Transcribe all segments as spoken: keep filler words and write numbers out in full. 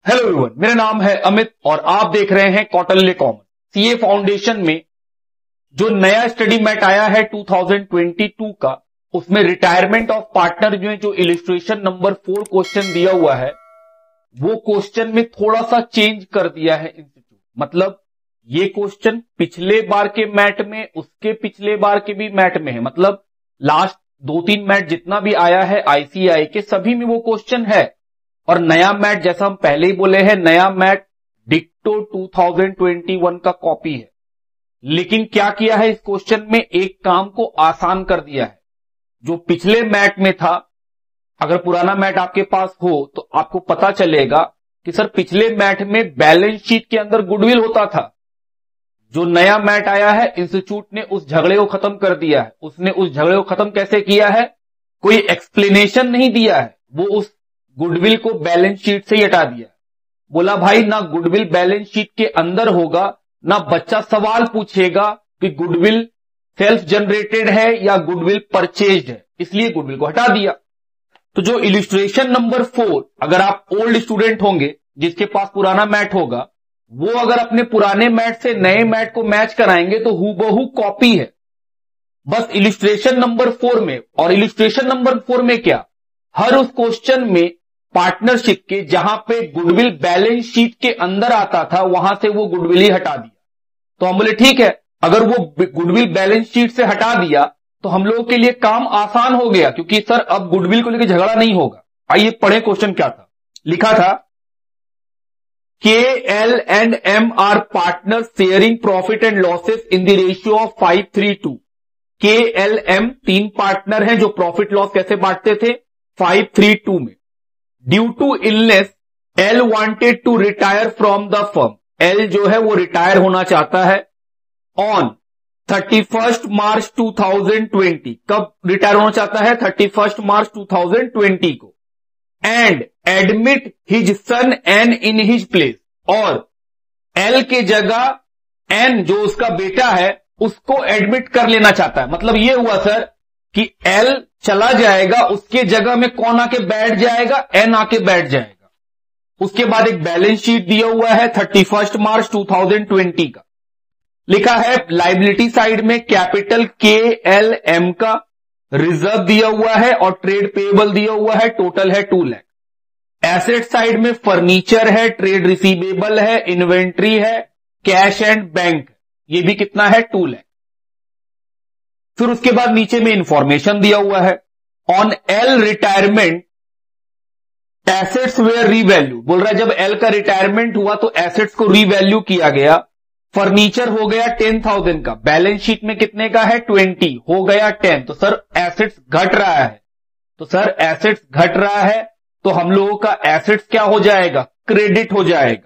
Hello everyone, मेरा नाम है अमित और आप देख रहे हैं कौटिल्य कॉमर्स। सीए फाउंडेशन में जो नया स्टडी मैट आया है दो हज़ार बाईस का, उसमें रिटायरमेंट ऑफ पार्टनर जो है जो इलिस्ट्रेशन नंबर फोर क्वेश्चन दिया हुआ है, वो क्वेश्चन में थोड़ा सा चेंज कर दिया है इंस्टीट्यूट। मतलब ये क्वेश्चन पिछले बार के मैट में, उसके पिछले बार के भी मैट में है। मतलब लास्ट दो तीन मैट जितना भी आया है आईसीआई के, सभी में वो क्वेश्चन है। और नया मैट, जैसा हम पहले ही बोले हैं, नया मैट डिक्टो दो हज़ार इक्कीस का कॉपी है। लेकिन क्या किया है इस क्वेश्चन में, एक काम को आसान कर दिया है। जो पिछले मैट में था, अगर पुराना मैट आपके पास हो तो आपको पता चलेगा कि सर पिछले मैट में बैलेंस शीट के अंदर गुडविल होता था। जो नया मैट आया है, इंस्टीट्यूट ने उस झगड़े को खत्म कर दिया है। उसने उस झगड़े को खत्म कैसे किया है, कोई एक्सप्लेनेशन नहीं दिया है, वो उस गुडविल को बैलेंस शीट से ही हटा दिया। बोला भाई ना गुडविल बैलेंस शीट के अंदर होगा, ना बच्चा सवाल पूछेगा कि गुडविल सेल्फ जनरेटेड है या गुडविल परचेज्ड है, इसलिए गुडविल को हटा दिया। तो जो इलिस्ट्रेशन नंबर फोर, अगर आप ओल्ड स्टूडेंट होंगे जिसके पास पुराना मैट होगा, वो अगर अपने पुराने मैट से नए मैट को मैच कराएंगे तो हूबहू कॉपी है, बस इलिस्ट्रेशन नंबर फोर में। और इलिस्ट्रेशन नंबर फोर में क्या, हर उस क्वेश्चन में पार्टनरशिप के जहां पे गुडविल बैलेंस शीट के अंदर आता था, वहां से वो गुडविल ही हटा दिया। तो हम बोले ठीक है, अगर वो गुडविल बैलेंस शीट से हटा दिया तो हम लोगों के लिए काम आसान हो गया, क्योंकि सर अब गुडविल को लेकर झगड़ा नहीं होगा। आइए पढ़े क्वेश्चन क्या था। लिखा था K L and M R partner sharing profit and losses in the ratio of five three two. K L M तीन पार्टनर हैं जो प्रॉफिट लॉस कैसे बांटते थे, फाइव थ्री टू में। Due to illness L wanted to retire from the firm. L जो है वो रिटायर होना चाहता है on thirty first March two thousand twenty. कब रिटायर होना चाहता है, thirty first March two thousand twenty को। And admit his son N in his place. और एल के जगह एन जो उसका बेटा है उसको एडमिट कर लेना चाहता है। मतलब ये हुआ सर कि एल चला जाएगा, उसके जगह में कौन आके बैठ जाएगा, एन आके बैठ जाएगा। उसके बाद एक बैलेंस शीट दिया हुआ है thirty first March two thousand twenty का। लिखा है लायबिलिटी साइड में कैपिटल के एल एम का, रिजर्व दिया हुआ है और ट्रेड पेएबल दिया हुआ है, टोटल है टू लाख। एसेट साइड में फर्नीचर है, ट्रेड रिसीवेबल है, इन्वेंट्री है, कैश एंड बैंक, ये भी कितना है, टू लाख। फिर उसके बाद नीचे में इंफॉर्मेशन दिया हुआ है, on L retirement assets were revalue. बोल रहा है जब एल का रिटायरमेंट हुआ तो एसेट्स को रीवैल्यू किया गया। फर्नीचर हो गया टेन थाउजेंड का, बैलेंस शीट में कितने का है, ट्वेंटी, हो गया टेन। तो सर एसेट्स घट रहा है, तो सर एसेट्स घट रहा है तो हम लोगों का एसेट्स क्या हो जाएगा, क्रेडिट हो जाएगा।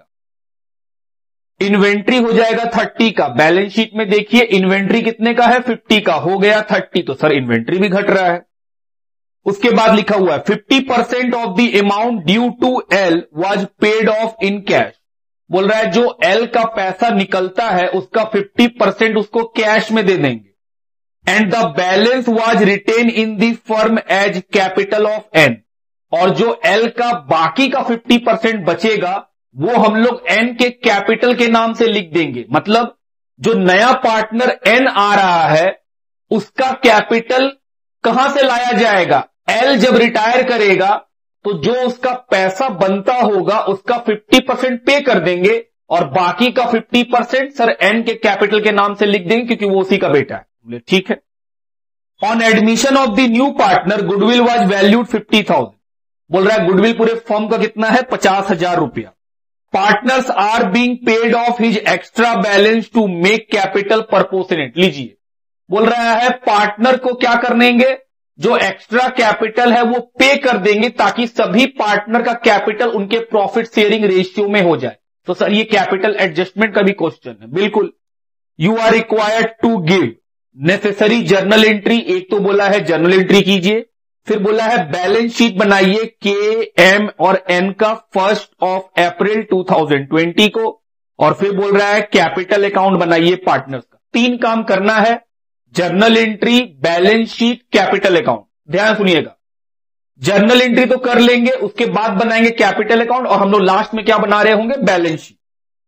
इन्वेंट्री हो जाएगा थर्टी का, बैलेंस शीट में देखिए इन्वेंट्री कितने का है, फिफ्टी का, हो गया थर्टी, तो सर इन्वेंट्री भी घट रहा है। उसके बाद लिखा हुआ है fifty percent of the amount due to L was paid off in cash. बोल रहा है जो एल का पैसा निकलता है उसका फिफ्टी परसेंट उसको कैश में दे देंगे। And the balance was retained in the firm as capital of N. और जो एल का बाकी का फिफ्टी परसेंट बचेगा वो हम लोग एन के कैपिटल के नाम से लिख देंगे। मतलब जो नया पार्टनर एन आ रहा है उसका कैपिटल कहां से लाया जाएगा, एल जब रिटायर करेगा तो जो उसका पैसा बनता होगा उसका फिफ्टी परसेंट पे कर देंगे और बाकी का फिफ्टी परसेंट सर एन के कैपिटल के नाम से लिख देंगे, क्योंकि वो उसी का बेटा है। बोले ठीक है। On admission of the new partner goodwill was valued fifty thousand. बोल रहा है गुडविल पूरे फर्म का कितना है, पचास हजार रुपया। Partners are being paid off his extra balance to make capital proportionate. लीजिए, बोल रहा है पार्टनर को क्या कर देंगे, जो एक्स्ट्रा कैपिटल है वो पे कर देंगे ताकि सभी पार्टनर का कैपिटल उनके प्रॉफिट शेयरिंग रेशियो में हो जाए। तो सर ये कैपिटल एडजस्टमेंट का भी क्वेश्चन है, बिल्कुल। You are required to give necessary journal entry. एक तो बोला है जर्नल एंट्री कीजिए, फिर बोला है बैलेंस शीट बनाइए के एम और एन का first of April two thousand twenty को, और फिर बोल रहा है कैपिटल अकाउंट बनाइए पार्टनर्स का। तीन काम करना है, journal entry, balance sheet, capital account. ध्यान सुनिएगा, जर्नल एंट्री तो कर लेंगे, उसके बाद बनाएंगे कैपिटल अकाउंट और हम लोग लास्ट में क्या बना रहे होंगे, बैलेंस शीट।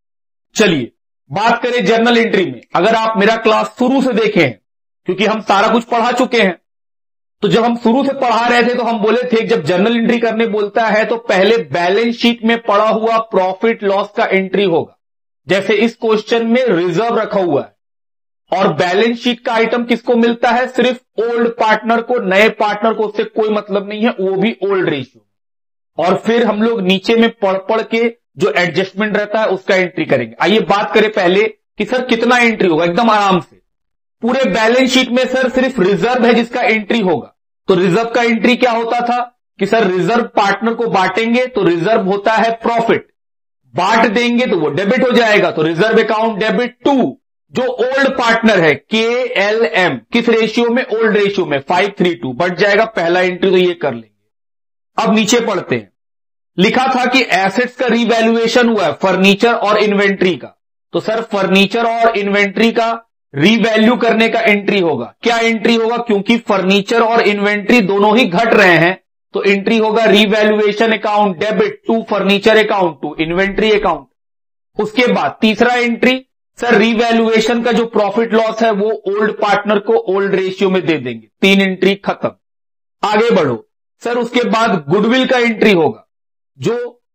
चलिए बात करें जर्नल एंट्री में। अगर आप मेरा क्लास शुरू से देखें हैं, क्योंकि हम सारा कुछ पढ़ा चुके हैं, तो जब हम शुरू से पढ़ा रहे थे तो हम बोले थे जब जर्नल एंट्री करने बोलता है तो पहले बैलेंस शीट में पड़ा हुआ प्रॉफिट लॉस का एंट्री होगा। जैसे इस क्वेश्चन में रिजर्व रखा हुआ है और बैलेंस शीट का आइटम किसको मिलता है, सिर्फ ओल्ड पार्टनर को, नए पार्टनर को उससे कोई मतलब नहीं है, वो भी ओल्ड रेशियो। और फिर हम लोग नीचे में पढ़ पढ़ के जो एडजस्टमेंट रहता है उसका एंट्री करेंगे। आइए बात करें पहले कि सर कितना एंट्री होगा, एकदम आराम से। पूरे बैलेंस शीट में सर सिर्फ रिजर्व है जिसका एंट्री होगा। तो रिजर्व का एंट्री क्या होता था कि सर रिजर्व पार्टनर को बांटेंगे तो रिजर्व होता है प्रॉफिट, बांट देंगे तो वो डेबिट हो जाएगा, तो रिजर्व अकाउंट डेबिट टू जो ओल्ड पार्टनर है के एल एम, किस रेशियो में, ओल्ड रेशियो में, फाइव थ्री टू, बट जाएगा पहला एंट्री, तो ये कर लेंगे। अब नीचे पढ़ते हैं, लिखा था कि एसेट्स का रीवैल्यूएशन हुआ है फर्नीचर और इन्वेंट्री का, तो सर फर्नीचर और इन्वेंट्री का रीवैल्यू करने का एंट्री होगा। क्या एंट्री होगा, क्योंकि फर्नीचर और इन्वेंट्री दोनों ही घट रहे हैं, तो एंट्री होगा revaluation account debit to furniture account to inventory account. उसके बाद तीसरा एंट्री, सर रीवैल्यूएशन का जो प्रॉफिट लॉस है वो ओल्ड पार्टनर को ओल्ड रेशियो में दे देंगे। तीन एंट्री खत्म। आगे बढ़ो सर, उसके बाद गुडविल का एंट्री होगा। जो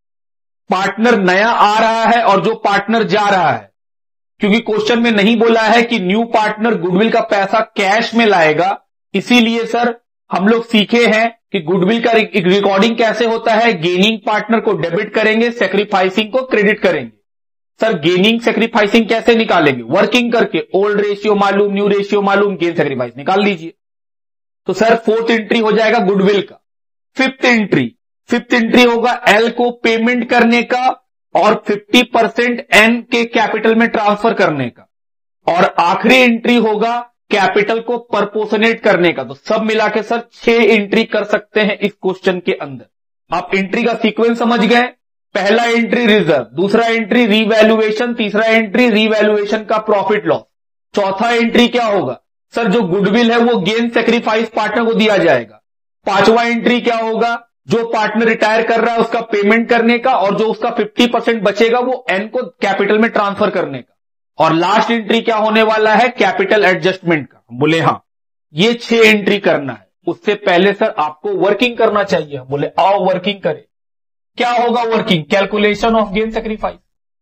पार्टनर नया आ रहा है और जो पार्टनर जा रहा है, क्योंकि क्वेश्चन में नहीं बोला है कि न्यू पार्टनर गुडविल का पैसा कैश में लाएगा, इसीलिए सर हम लोग सीखे हैं कि गुडविल का रिकॉर्डिंग कैसे होता है, गेनिंग पार्टनर को डेबिट करेंगे, सैक्रिफाइसिंग को क्रेडिट करेंगे। सर गेनिंग सैक्रिफाइसिंग कैसे निकालेंगे, वर्किंग करके, ओल्ड रेशियो मालूम, न्यू रेशियो मालूम, गेन सैक्रिफाइस निकाल लीजिए। तो सर फोर्थ एंट्री हो जाएगा गुडविल का। फिफ्थ एंट्री फिफ्थ एंट्री होगा एल को पेमेंट करने का और फिफ्टी परसेंट एन के कैपिटल में ट्रांसफर करने का, और आखिरी एंट्री होगा कैपिटल को परपोर्शनेट करने का। तो सब मिला के सर छह एंट्री कर सकते हैं इस क्वेश्चन के अंदर। आप एंट्री का सीक्वेंस समझ गए, पहला एंट्री रिजर्व, दूसरा एंट्री रीवैल्यूएशन, तीसरा एंट्री रीवैल्यूएशन का प्रॉफिट लॉस, चौथा एंट्री क्या होगा, सर जो गुडविल है वो गेन सैक्रिफाइस पार्टनर को दिया जाएगा। पांचवा एंट्री क्या होगा, जो पार्टनर रिटायर कर रहा है उसका पेमेंट करने का, और जो उसका फिफ्टी परसेंट बचेगा वो एन को कैपिटल में ट्रांसफर करने का। और लास्ट एंट्री क्या होने वाला है, कैपिटल एडजस्टमेंट का। बोले हाँ ये छह एंट्री करना है। उससे पहले सर आपको वर्किंग करना चाहिए। बोले आओ वर्किंग करें। क्या होगा working, calculation of gain sacrifice,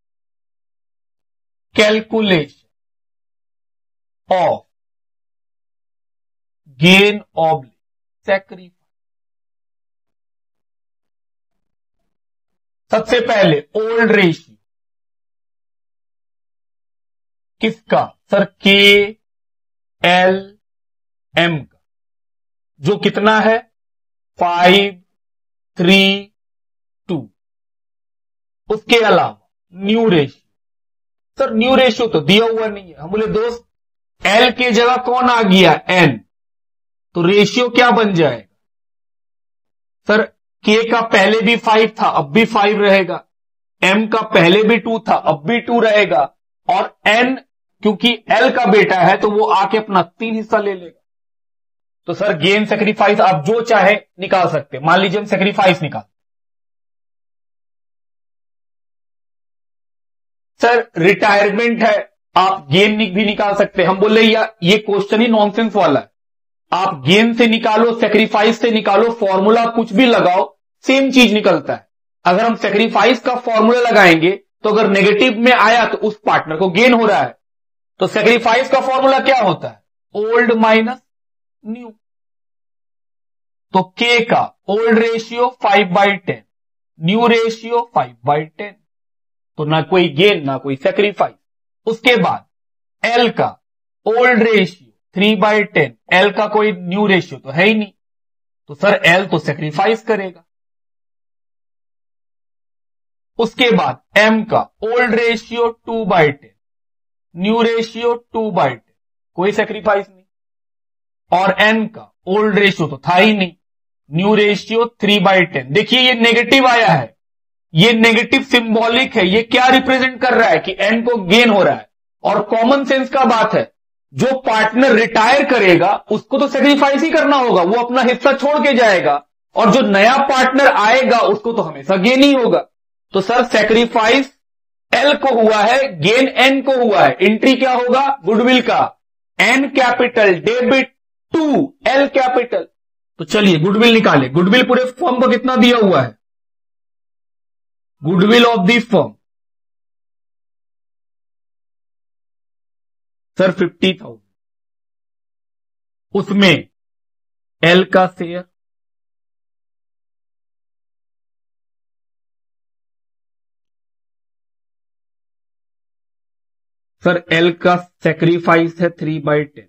calculation of gain oblique sacrifice. सबसे पहले ओल्ड रेशियो किसका, सर के एल एम का, जो कितना है फाइव थ्री टू। उसके अलावा new ratio, sir new ratio तो दिया हुआ नहीं है। हम बोले दोस्त एल की जगह कौन आ गया, एन, तो रेशियो क्या बन जाएगा, सर के का पहले भी फाइव था अब भी फाइव रहेगा, एम का पहले भी टू था अब भी टू रहेगा, और एन क्योंकि एल का बेटा है तो वो आके अपना तीन हिस्सा ले लेगा। तो सर गेन सैक्रिफाइस आप जो चाहे निकाल सकते। मान लीजिए हम सैक्रिफाइस निकाल, सर रिटायरमेंट है, आप गेन भी निकाल सकते। हम बोले या ये क्वेश्चन ही नॉनसेंस वाला है, आप गेन से निकालो, सैक्रिफाइस से निकालो, फॉर्मूला कुछ भी लगाओ सेम चीज निकलता है। अगर हम सैक्रिफाइस का फॉर्मूला लगाएंगे तो अगर नेगेटिव में आया तो उस पार्टनर को गेन हो रहा है। तो सैक्रिफाइस का फॉर्मूला क्या होता है, ओल्ड माइनस न्यू। तो के का old ratio five by ten, new ratio five by ten, तो ना कोई गेन ना कोई सैक्रिफाइस। उसके बाद एल का old ratio three by ten, L का कोई न्यू रेशियो तो है ही नहीं, तो सर एल तो सैक्रिफाइस करेगा। उसके बाद एम का old ratio two by ten, new ratio two by ten, कोई सैक्रिफाइस नहीं। और एन का ओल्ड रेशियो तो था ही नहीं, new ratio three by ten. देखिए ये नेगेटिव आया है, ये नेगेटिव सिंबॉलिक है, ये क्या रिप्रेजेंट कर रहा है कि एन को गेन हो रहा है। और कॉमन सेंस का बात है, जो पार्टनर रिटायर करेगा उसको तो सैक्रिफाइस ही करना होगा, वो अपना हिस्सा छोड़ के जाएगा। और जो नया पार्टनर आएगा उसको तो हमेशा गेन ही होगा। तो सर सेक्रीफाइस एल को हुआ है, गेन एन को हुआ है। एंट्री क्या होगा गुडविल का, N capital debit to L capital. तो चलिए गुडविल निकाले। गुडविल पूरे फर्म को कितना दिया हुआ है, goodwill of the firm sir fifty thousand, उसमें एल का शेयर सर एल का सेक्रीफाइस है थ्री बाई टेन।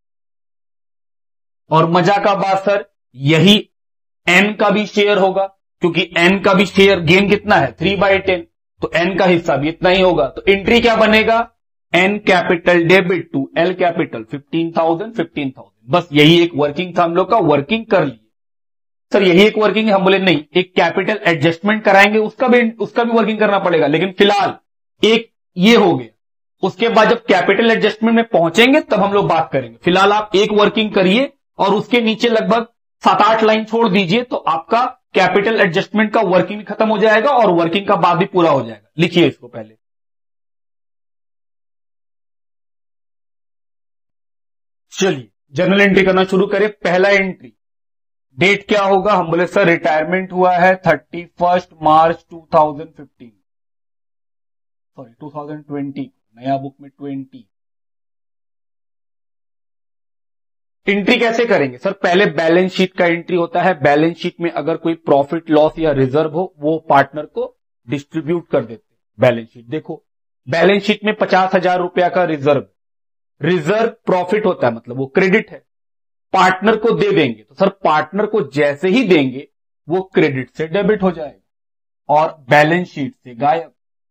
और मजा का बात सर यही एन का भी शेयर होगा, क्योंकि एन का भी शेयर गेन कितना है थ्री बाई टेन, तो एन का हिस्सा भी इतना ही होगा। तो एंट्री क्या बनेगा, N capital debit to L capital fifteen thousand fifteen thousand. बस यही एक वर्किंग था हम लोग का, वर्किंग कर लिए सर। यही एक वर्किंग है। हम बोले नहीं एक कैपिटल एडजस्टमेंट कराएंगे, उसका भी उसका भी वर्किंग करना पड़ेगा, लेकिन फिलहाल एक ये हो गया। उसके बाद जब कैपिटल एडजस्टमेंट में पहुंचेंगे तब हम लोग बात करेंगे। फिलहाल आप एक वर्किंग करिए और उसके नीचे लगभग सात आठ लाइन छोड़ दीजिए, तो आपका कैपिटल एडजस्टमेंट का वर्किंग खत्म हो जाएगा और वर्किंग का बाद भी पूरा हो जाएगा। लिखिए इसको पहले। चलिए जर्नल एंट्री करना शुरू करें। पहला एंट्री, डेट क्या होगा, हम बोले सर रिटायरमेंट हुआ है thirty first March two thousand fifteen, sorry two thousand twenty, नया बुक में ट्वेंटी। एंट्री कैसे करेंगे सर, पहले बैलेंस शीट का एंट्री होता है। बैलेंस शीट में अगर कोई प्रॉफिट लॉस या रिजर्व हो वो पार्टनर को डिस्ट्रीब्यूट कर देते हैं। बैलेंस शीट देखो, बैलेंस शीट में पचास हजार रुपया का रिजर्व, रिजर्व प्रॉफिट होता है, मतलब वो क्रेडिट है, पार्टनर को दे देंगे। तो सर पार्टनर को जैसे ही देंगे वो क्रेडिट से डेबिट हो जाएगा और बैलेंस शीट से गायब।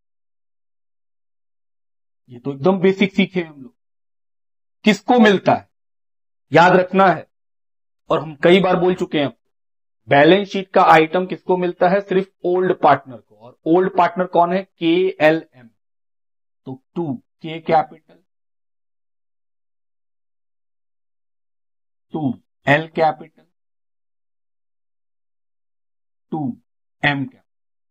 ये तो एकदम बेसिक सीखे हम लोग। किसको मिलता है याद रखना है, और हम कई बार बोल चुके हैं बैलेंस शीट का आइटम किसको मिलता है, सिर्फ ओल्ड पार्टनर को। और ओल्ड पार्टनर कौन है, के एल एम। तो to K capital, to L capital, to M capital.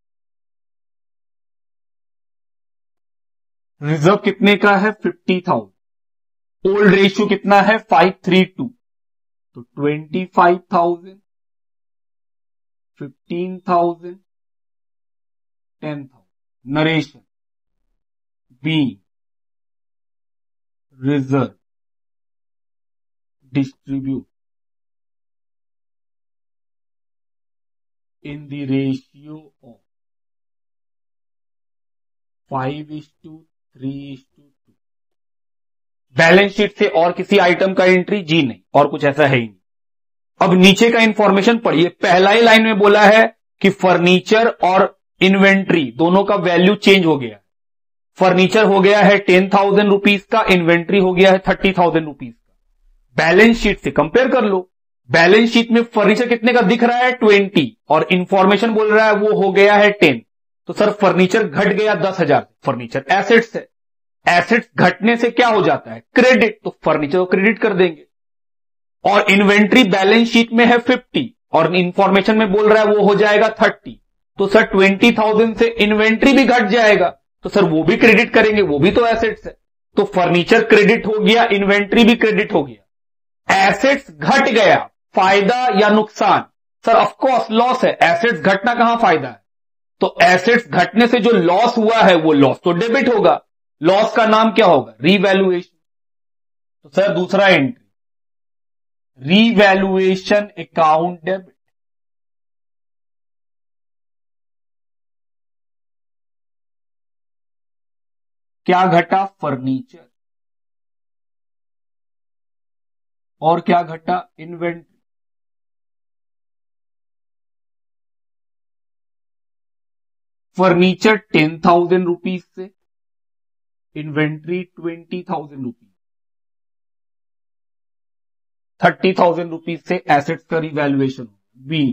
Reserve कितने का है, फिफ्टी थाउजेंड। ओल्ड रेशियो कितना है, फाइव थ्री टू। तो twenty five thousand, fifteen thousand, ten thousand. Narration be reserve distribute in the ratio of five is to three is to two. Balance sheet से और किसी item का entry जी नहीं, और कुछ ऐसा है ही नहीं। अब नीचे का इंफॉर्मेशन पढ़िए। पहला ही लाइन में बोला है कि फर्नीचर और इन्वेंट्री दोनों का वैल्यू चेंज हो गया। फर्नीचर हो गया है टेन थाउजेंड रुपीज का, इन्वेंट्री हो गया है थर्टी थाउजेंड रुपीज का। बैलेंस शीट से कंपेयर कर लो। बैलेंस शीट में फर्नीचर कितने का दिख रहा है, ट्वेंटी, और इंफॉर्मेशन बोल रहा है वो हो गया है टेन। तो सर फर्नीचर घट गया दस हजार। फर्नीचर एसेट्स है, एसेट्स घटने से क्या हो जाता है, क्रेडिट। तो फर्नीचर को क्रेडिट कर देंगे। और इन्वेंट्री बैलेंस शीट में है फिफ्टी और इंफॉर्मेशन में बोल रहा है वो हो जाएगा थर्टी। तो सर ट्वेंटी थाउजेंड से इन्वेंट्री भी घट जाएगा, तो सर वो भी क्रेडिट करेंगे, वो भी तो एसेट्स है। तो फर्नीचर क्रेडिट हो गया, इन्वेंट्री भी क्रेडिट हो गया। एसेट्स घट गया, फायदा या नुकसान, सर ऑफकोर्स लॉस है। एसेट्स घटना कहां फायदा है, तो एसेट्स घटने से जो लॉस हुआ है वो लॉस तो डेबिट होगा। लॉस का नाम क्या होगा, रीवैल्यूएशन। तो सर दूसरा एंट्री, रीवैल्यूएशन अकाउंट डेबिट। क्या घटा, फर्नीचर, और क्या घटा, inventory. Furniture ten thousand rupees से, inventory twenty thousand rupees, thirty thousand rupees से एसेट्स का revaluation. Be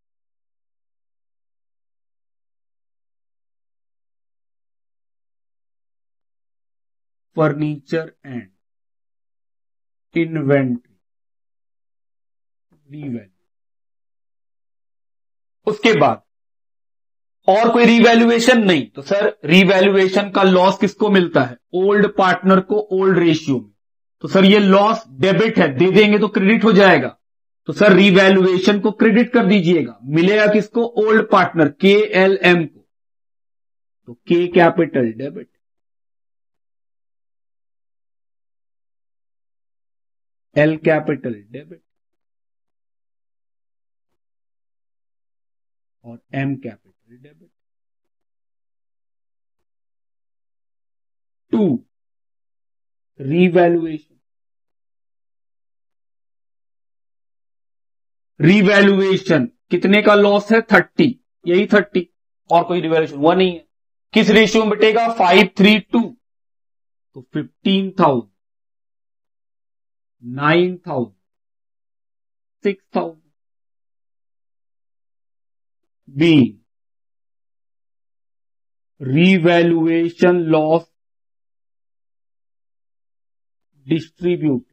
furniture and inventory revalue. उसके बाद और कोई रीवैल्यूएशन नहीं, तो सर रीवैल्यूएशन का लॉस किसको मिलता है? ओल्ड पार्टनर को ओल्ड रेशियो में। तो सर ये लॉस डेबिट है, दे देंगे तो क्रेडिट हो जाएगा, तो सर रीवैल्यूएशन को क्रेडिट कर दीजिएगा। मिलेगा किसको? Old partner K L M को, तो K capital debit, L capital debit और M capital debit. To, revaluation. Revaluation कितने का लॉस है? थर्टी, यही थर्टी, और कोई रिवैल्यूएशन हुआ नहीं है। किस रेशियो में बटेगा? फाइव थ्री टू, तो fifteen thousand, nine thousand, six thousand be revaluation loss distribute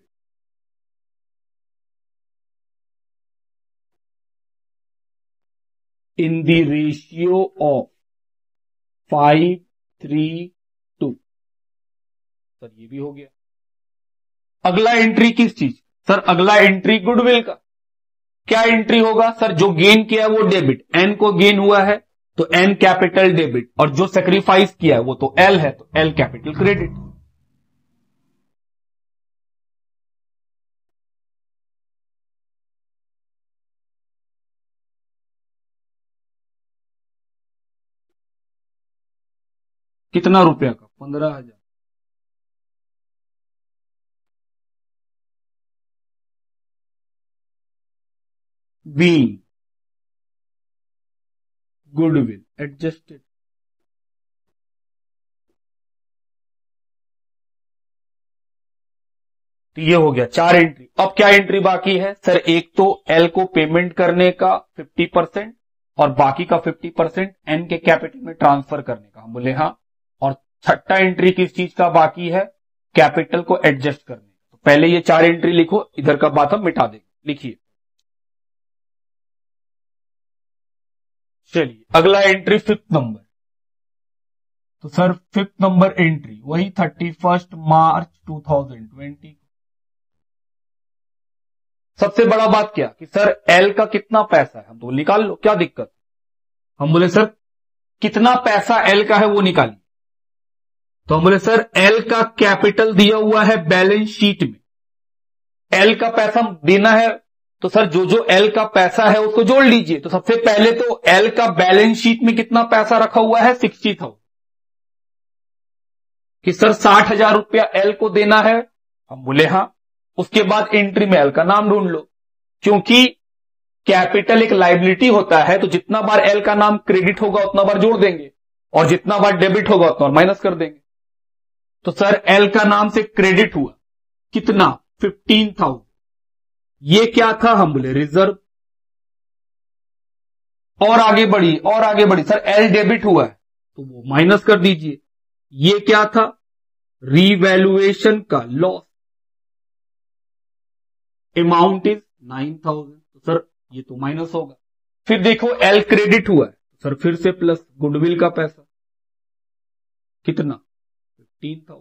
in the ratio of five three two. Sir ये भी हो गया। अगला एंट्री किस चीज? सर अगला एंट्री गुडविल का। क्या एंट्री होगा? सर जो गेन किया है वो डेबिट, एन को गेन हुआ है तो एन कैपिटल डेबिट, और जो सेक्रीफाइस किया है वो तो एल है, तो एल कैपिटल क्रेडिट। कितना रुपया का? पंद्रह हजार। Be goodwill adjusted. तो ये हो गया चार एंट्री। अब क्या एंट्री बाकी है? सर एक तो एल को पेमेंट करने का फिफ्टी परसेंट और बाकी का फिफ्टी परसेंट एन के कैपिटल में ट्रांसफर करने का। हम बोले हाँ। और छठा एंट्री किस चीज का बाकी है? कैपिटल को एडजस्ट करने का। तो पहले ये चार एंट्री लिखो, इधर का बात हम मिटा देंगे। लिखिए। चलिए अगला एंट्री फिफ्थ नंबर। तो सर फिफ्थ नंबर एंट्री वही thirty first March two thousand twenty. सबसे बड़ा बात क्या कि सर एल का कितना पैसा है, हम तो निकाल लो, क्या दिक्कत? हम बोले सर कितना पैसा एल का है वो निकालिए। तो हम बोले सर एल का कैपिटल दिया हुआ है बैलेंस शीट में, एल का पैसा देना है, तो सर जो जो एल का पैसा है उसको जोड़ लीजिए। तो सबसे पहले तो एल का बैलेंस शीट में कितना पैसा रखा हुआ है? Sixty thousand. कि सर साठ हजार रुपया एल को देना है, हम बोले हाँ। उसके बाद एंट्री में एल का नाम ढूंढ लो, क्योंकि कैपिटल एक लाइबिलिटी होता है, तो जितना बार एल का नाम क्रेडिट होगा उतना बार जोड़ देंगे, और जितना बार डेबिट होगा उतना बार माइनस कर देंगे। तो सर एल का नाम से क्रेडिट हुआ कितना? Fifteen thousand. ये क्या था? हम बोले रिजर्व। और आगे बढ़ी और आगे बढ़ी, सर एल डेबिट हुआ है तो वो माइनस कर दीजिए। ये क्या था? रीवैल्यूएशन का loss, amount is nine thousand. तो सर ये तो माइनस होगा। फिर देखो एल क्रेडिट हुआ है, सर फिर से प्लस गुडविल का पैसा कितना? Fifteen thousand.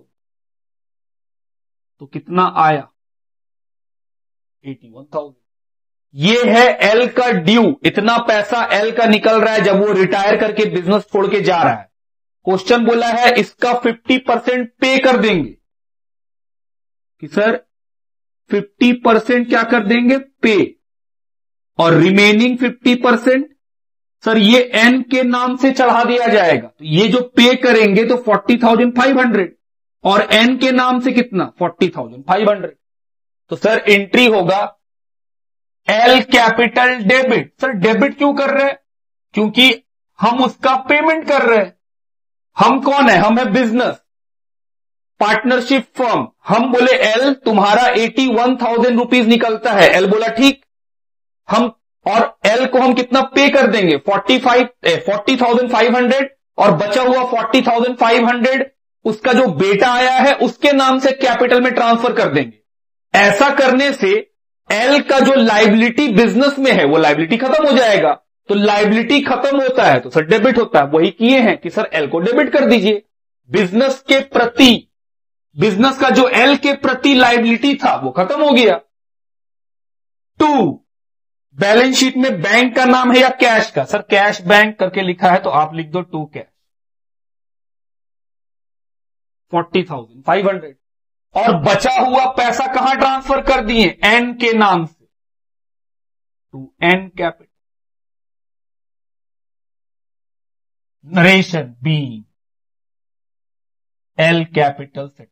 तो कितना आया? Eighty one thousand. ये है एल का ड्यू। इतना पैसा एल का निकल रहा है जब वो रिटायर करके बिजनेस छोड़ के जा रहा है। क्वेश्चन बोला है इसका फिफ्टी परसेंट पे कर देंगे, कि सर फिफ्टी परसेंट क्या कर देंगे? पे। और रिमेनिंग फिफ्टी परसेंट सर ये एन के नाम से चढ़ा दिया जाएगा। तो ये जो पे करेंगे तो फोर्टी थाउजेंड फाइव हंड्रेड, और एन के नाम से कितना? Forty thousand five hundred. तो सर एंट्री होगा L capital debit. Sir debit क्यों कर रहे हैं? क्योंकि हम उसका पेमेंट कर रहे हैं। हम कौन है? हम है बिजनेस पार्टनरशिप फर्म। हम बोले एल तुम्हारा एटी वन थाउजेंड रुपीज निकलता है। एल बोला ठीक। हम और एल को हम कितना पे कर देंगे? Forty five forty thousand five hundred, और बचा हुआ फोर्टी थाउजेंड फाइव हंड्रेड उसका जो बेटा आया है उसके नाम से कैपिटल में ट्रांसफर कर देंगे। ऐसा करने से एल का जो लाइबिलिटी बिजनेस में है वो लाइबिलिटी खत्म हो जाएगा, तो लाइबिलिटी खत्म होता है तो सर डेबिट होता है। वही किए हैं कि सर एल को डेबिट कर दीजिए। बिजनेस के प्रति, बिजनेस का जो एल के प्रति लाइबिलिटी था वो खत्म हो गया। टू, बैलेंस शीट में बैंक का नाम है या कैश का? सर कैश बैंक करके लिखा है तो आप लिख दो to cash, forty thousand five hundred. और बचा हुआ पैसा कहां ट्रांसफर कर दिए? एन के नाम से to N capital. Narration be L capital set.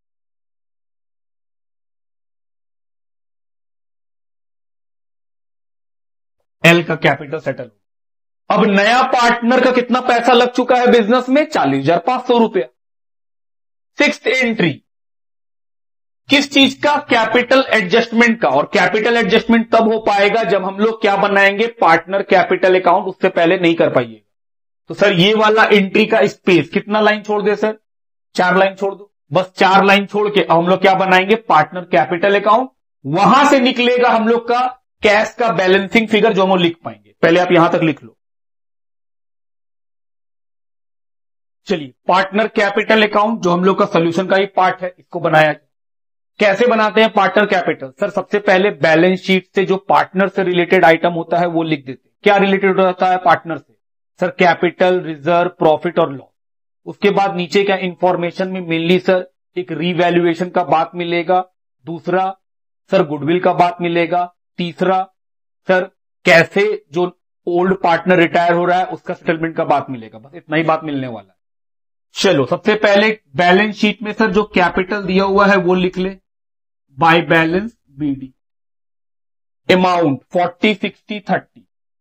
L का कैपिटल सेटल। अब नया पार्टनर का कितना पैसा लग चुका है बिजनेस में? चालीस हजार पांच सौ रुपया। सिक्स्थ एंट्री किस चीज का? कैपिटल एडजस्टमेंट का। और कैपिटल एडजस्टमेंट तब हो पाएगा जब हम लोग क्या बनाएंगे? Partner capital account. उससे पहले नहीं कर पाइएगा। तो सर ये वाला एंट्री का स्पेस कितना लाइन छोड़ दे? सर चार लाइन छोड़ दो। बस चार लाइन छोड़ के हम लोग क्या बनाएंगे? Partner capital account. वहां से निकलेगा हम लोग का कैश का बैलेंसिंग फिगर जो हम लिख पाएंगे। पहले आप यहां तक लिख लो। चलिए, पार्टनर कैपिटल अकाउंट जो हम लोग का सोल्यूशन का ही पार्ट है, इसको बनाया जाए। कैसे बनाते हैं पार्टनर कैपिटल? सर सबसे पहले बैलेंस शीट से जो पार्टनर से रिलेटेड आइटम होता है वो लिख देते हैं। क्या रिलेटेड होता है पार्टनर से? सर कैपिटल, रिजर्व, प्रॉफिट और लॉस। उसके बाद नीचे क्या इंफॉर्मेशन में मेनली सर एक रीवैल्यूएशन का बात मिलेगा। दूसरा सर गुडविल का बात मिलेगा। तीसरा सर कैसे जो ओल्ड पार्टनर रिटायर हो रहा है उसका सेटलमेंट का बात मिलेगा। बस इतना ही बात मिलने वाला है। चलो, सबसे पहले बैलेंस शीट में सर जो कैपिटल दिया हुआ है वो लिख ले, by balance BD. Amount forty sixty thirty.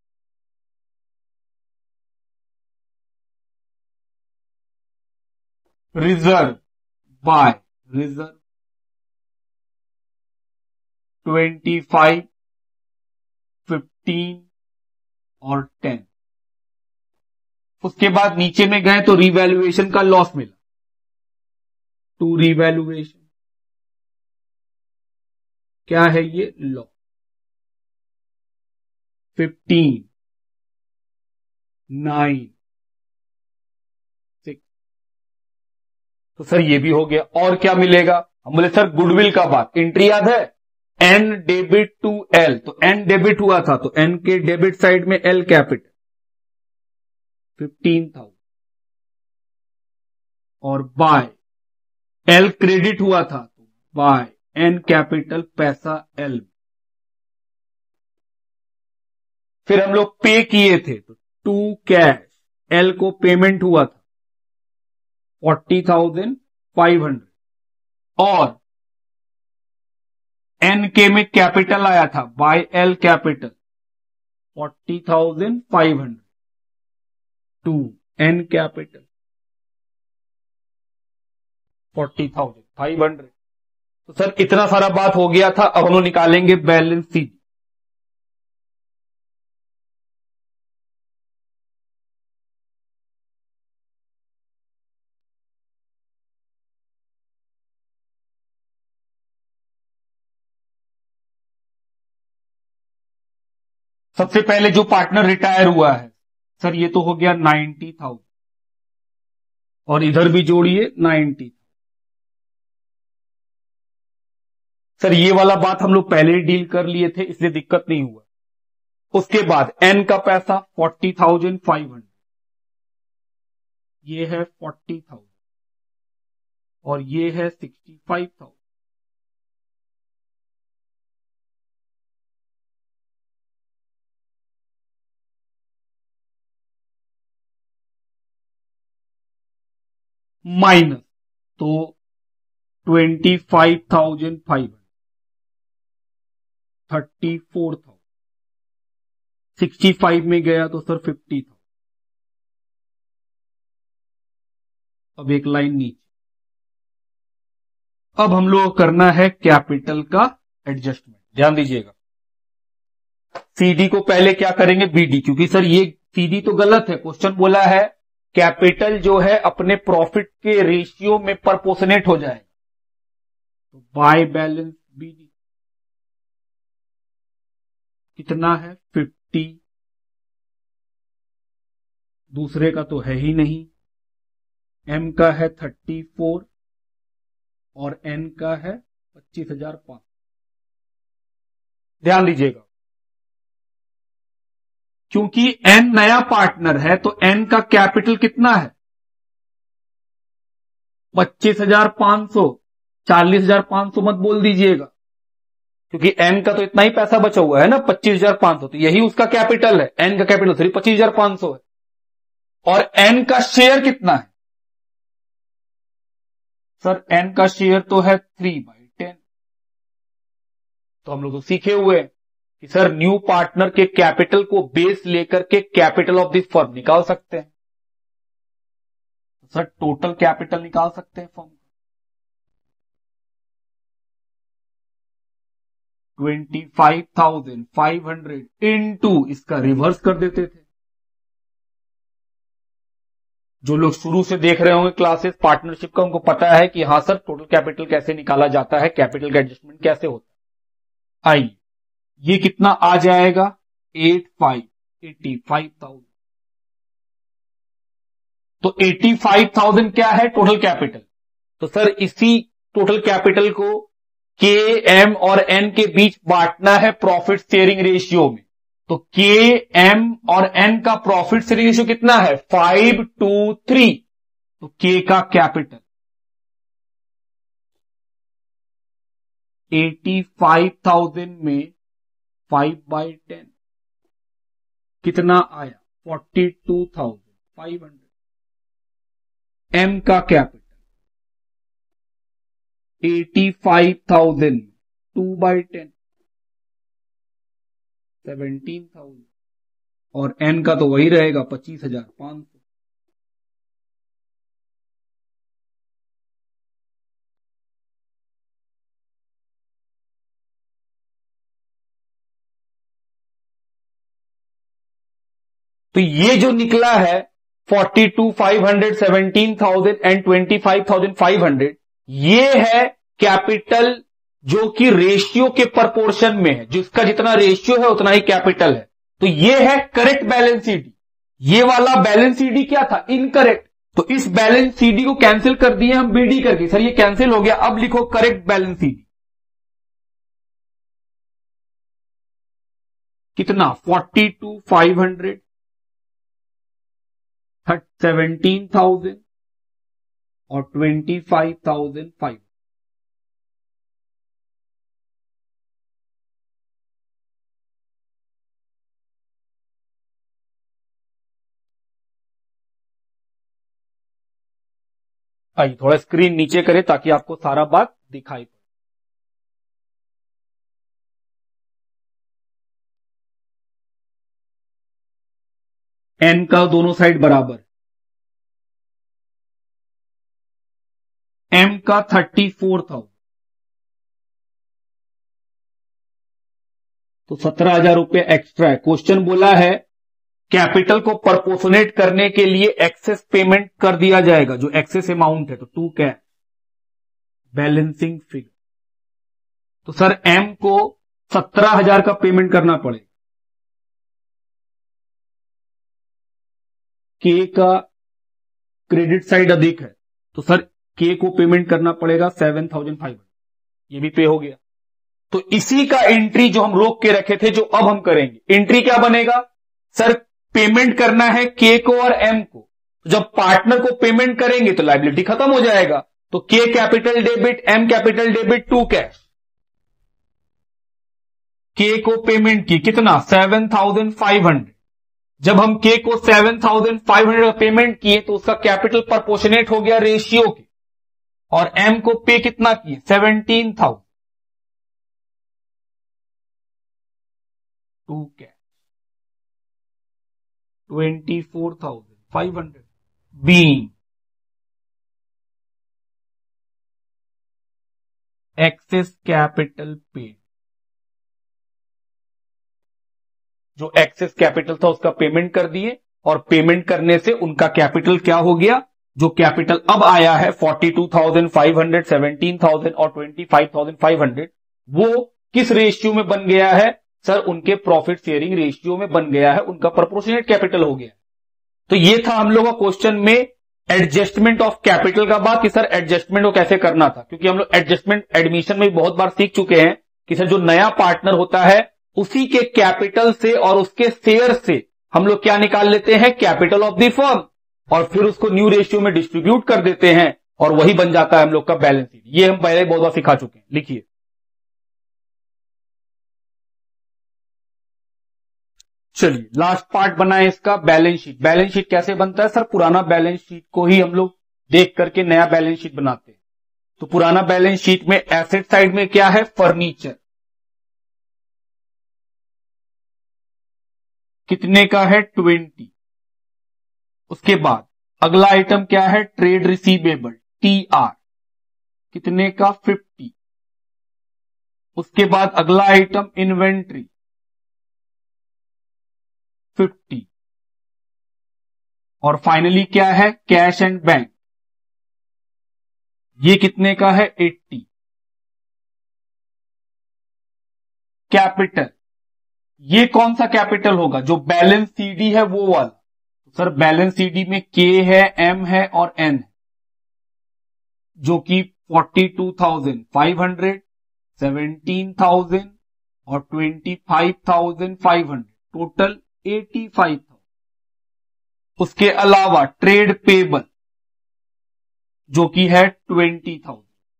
Reserve by reserve twenty five, fifteen और टेन। उसके बाद नीचे में गए तो रिवैल्यूएशन का लॉस मिला, टू रिवैल्यूएशन। क्या है ये? लॉस। Fifteen, nine, six. तो सर ये भी हो गया। और क्या मिलेगा? हम बोले सर गुडविल का बात। एंट्री याद है? N debit to L. तो एन डेबिट हुआ था तो एन के डेबिट साइड में एल कैपिटल फिफ्टीन थाउजेंड। और बाय एल क्रेडिट हुआ था तो बाय एन कैपिटल पैसा एल। फिर हम लोग पे किए थे तो टू कैश एल को पेमेंट हुआ था फोर्टी थाउजेंड फाइव हंड्रेड। और एन के में कैपिटल आया था by L capital forty thousand five hundred to N capital forty thousand five hundred. तो सर इतना सारा बात हो गया था। अब हम लोग निकालेंगे बैलेंस शीट। सबसे पहले जो पार्टनर रिटायर हुआ है सर ये तो हो गया नाइन्टी थाउजेंड। और इधर भी जोड़िए नाइन्टी। सर ये वाला बात हम लोग पहले ही डील कर लिए थे इसलिए दिक्कत नहीं हुआ। उसके बाद एन का पैसा फोर्टी थाउजेंड फाइव हंड्रेड, ये है फोर्टी थाउजेंड और ये है सिक्सटी फाइव थाउजेंड। माइनस तो twenty five thousand five hundred, thirty four thousand. Sixty five में गया तो सर फिफ्टी थाउजेंड। अब एक लाइन नीचे। अब हम लोग को करना है कैपिटल का एडजस्टमेंट। ध्यान दीजिएगा, सीडी को पहले क्या करेंगे? बीडी। क्योंकि सर ये सीडी तो गलत है। क्वेश्चन बोला है कैपिटल जो है अपने प्रॉफिट के रेशियो में प्रोपोर्शनेट हो जाएगा। तो बाय बैलेंस बीडी कितना है? फिफ्टी दूसरे का तो है ही नहीं, एम का है थर्टी फोर और एन का है पच्चीस हजार पांच। ध्यान दीजिएगा, क्योंकि एन नया पार्टनर है तो एन का कैपिटल कितना है, पच्चीस हजार पांच सौ। चालीस हजार पांच सौ मत बोल दीजिएगा, क्योंकि एन का तो इतना ही पैसा बचा हुआ है ना, पच्चीस हजार पांच सौ, तो यही उसका कैपिटल है। एन का कैपिटल सिर्फ पच्चीस हजार पांच सौ है, और एन का शेयर कितना है सर, एन का शेयर तो है थ्री बाई टेन। तो हम लोग तो सीखे हुए हैं कि सर न्यू पार्टनर के कैपिटल को बेस लेकर के कैपिटल ऑफ दिस फर्म निकाल सकते हैं। सर टोटल कैपिटल निकाल सकते हैं firm, twenty five thousand five hundred into इसका रिवर्स कर देते थे। जो लोग शुरू से देख रहे होंगे क्लासेस पार्टनरशिप का, उनको पता है कि हाँ सर टोटल कैपिटल कैसे निकाला जाता है, कैपिटल का एडजस्टमेंट कैसे होता है। आइए, ये कितना आ जाएगा, eight five eighty five thousand. तो एटी फाइव थाउजेंड क्या है टोटल कैपिटल। तो सर इसी टोटल कैपिटल को के, एम और एन के बीच बांटना है प्रॉफिट शेयरिंग रेशियो में। तो के, एम और एन का प्रॉफिट शेयरिंग रेशियो कितना है, फाइव टू थ्री। तो के का कैपिटल एटी फाइव थाउजेंड में फाइव बाई टेन कितना आया, forty two thousand five hundred. M का capital eighty five thousand two by ten seventeen thousand, और एन का तो वही रहेगा पच्चीस हजार पांच सौ। तो ये जो निकला है forty two five hundred, seventeen thousand and twenty five thousand five hundred, ये है कैपिटल जो कि रेशियो के प्रपोर्शन में है, जिसका जितना रेशियो है उतना ही कैपिटल है। तो ये है करेक्ट बैलेंस सीडी। ये वाला बैलेंस सीडी क्या था, इनकरेक्ट। तो इस बैलेंस सीडी को कैंसिल कर दिए हम बीडी करके, सर ये कैंसिल हो गया। अब लिखो करेक्ट बैलेंस सीडी कितना, forty two five hundred, seventeen thousand और ट्वेंटी फाइव थाउजेंड फाइव। आइए थोड़ा स्क्रीन नीचे करें ताकि आपको सारा बात दिखाई पड़े। एन का दोनों साइड बराबर, एम का थर्टी फोर थाउजेंड, तो सत्रह हजार रुपये एक्स्ट्रा है। क्वेश्चन बोला है कैपिटल को प्रपोर्शनेट करने के लिए एक्सेस पेमेंट कर दिया जाएगा, जो एक्सेस अमाउंट है, तो टू कैश बैलेंसिंग फिगर। तो सर एम को सत्रह हजार का पेमेंट करना पड़ेगा, के का क्रेडिट साइड अधिक है, तो सर के को पेमेंट करना पड़ेगा सेवन थाउजेंड फाइव हंड्रेड, ये भी पे हो गया। तो इसी का एंट्री जो हम रोक के रखे थे, जो अब हम करेंगे, एंट्री क्या बनेगा, सर पेमेंट करना है के को और एम को। तो जब पार्टनर को पेमेंट करेंगे तो लायबिलिटी खत्म हो जाएगा। तो K capital debit, M capital debit, to cash. K को पेमेंट की कितना, सेवन थाउजेंड फाइव हंड्रेड। जब हम के को सेवन थाउजेंड फाइव हंड्रेड का पेमेंट किए तो उसका कैपिटल प्रपोर्शनेट हो गया रेशियो के, और एम को पे कितना किए, seventeen thousand, to cash twenty four thousand five hundred being excess capital paid. जो एक्सेस कैपिटल था उसका पेमेंट कर दिए, और पेमेंट करने से उनका कैपिटल क्या हो गया, जो कैपिटल अब आया है forty two thousand five hundred, seventeen thousand और twenty five thousand five hundred, वो किस रेशियो में बन गया है, सर उनके प्रॉफिट शेयरिंग रेशियो में बन गया है, उनका प्रोपोर्शनेट कैपिटल हो गया। तो ये था हम लोग का क्वेश्चन में एडजस्टमेंट ऑफ कैपिटल का बात कि सर एडजस्टमेंट को कैसे करना था, क्योंकि हम लोग एडजस्टमेंट एडमिशन में बहुत बार सीख चुके हैं कि सर जो नया पार्टनर होता है उसी के कैपिटल से और उसके शेयर से हम लोग क्या निकाल लेते हैं, कैपिटल ऑफ द फर्म, और फिर उसको न्यू रेशियो में डिस्ट्रीब्यूट कर देते हैं और वही बन जाता है हम लोग का बैलेंस शीट। ये हम पहले बहुत बार सिखा चुके हैं। लिखिए, चलिए लास्ट पार्ट बना है इसका बैलेंस शीट। बैलेंस शीट कैसे बनता है सर, पुराना बैलेंस शीट को ही हम लोग देख करके नया बैलेंस शीट बनाते हैं। तो पुराना बैलेंस शीट में एसेट साइड में क्या है, फर्नीचर, कितने का है, ट्वेंटी। उसके बाद अगला आइटम क्या है, ट्रेड रिसीवेबल, टी आर, कितने का, फिफ्टी। उसके बाद अगला आइटम इन्वेंट्री, फिफ्टी। और फाइनली क्या है, कैश एंड बैंक, ये कितने का है, अस्सी। कैपिटल, ये कौन सा कैपिटल होगा, जो बैलेंस सीडी है वो वाला। तो सर बैलेंस सीडी में के है, एम है और एन है, जो कि forty two thousand five hundred, seventeen thousand और twenty five thousand five hundred, total eighty five thousand. उसके अलावा ट्रेड पेबल जो कि है ट्वेंटी थाउजेंड।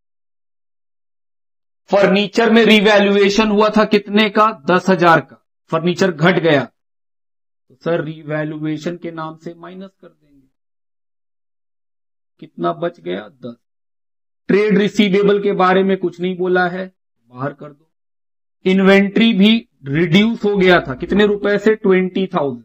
फर्नीचर में रिवैल्यूएशन हुआ था कितने का, दस हजार का। फर्नीचर घट गया तो सर रिवैल्यूएशन के नाम से माइनस कर देंगे, कितना बच गया, दस। ट्रेड रिसीवेबल के बारे में कुछ नहीं बोला है, बाहर कर दो। इन्वेंट्री भी रिड्यूस हो गया था, कितने रुपए से, ट्वेंटी थाउजेंड।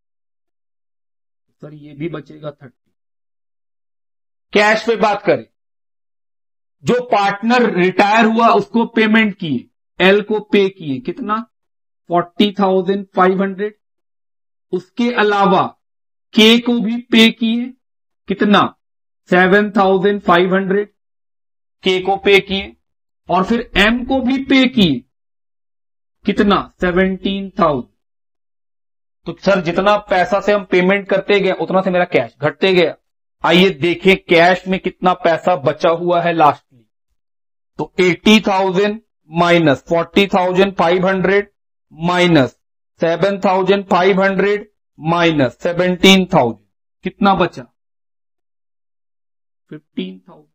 सर ये भी बचेगा थर्टी। कैश पे बात करें, जो पार्टनर रिटायर हुआ उसको पेमेंट किए, एल को पे किए, कितना, फोर्टी थाउजेंड फाइव हंड्रेड। उसके अलावा के को भी पे किए, कितना, सेवन थाउजेंड फाइव हंड्रेड, के को पे किए। और फिर एम को भी पे किए, कितना, सेवनटीन थाउजेंड। तो सर जितना पैसा से हम पेमेंट करते गए उतना से मेरा कैश घटते गया। आइए देखें कैश में कितना पैसा बचा हुआ है लास्टली। तो eighty thousand minus forty thousand five hundred minus seven thousand five hundred minus seventeen thousand, कितना बचा, फिफ्टीन थाउजेंड।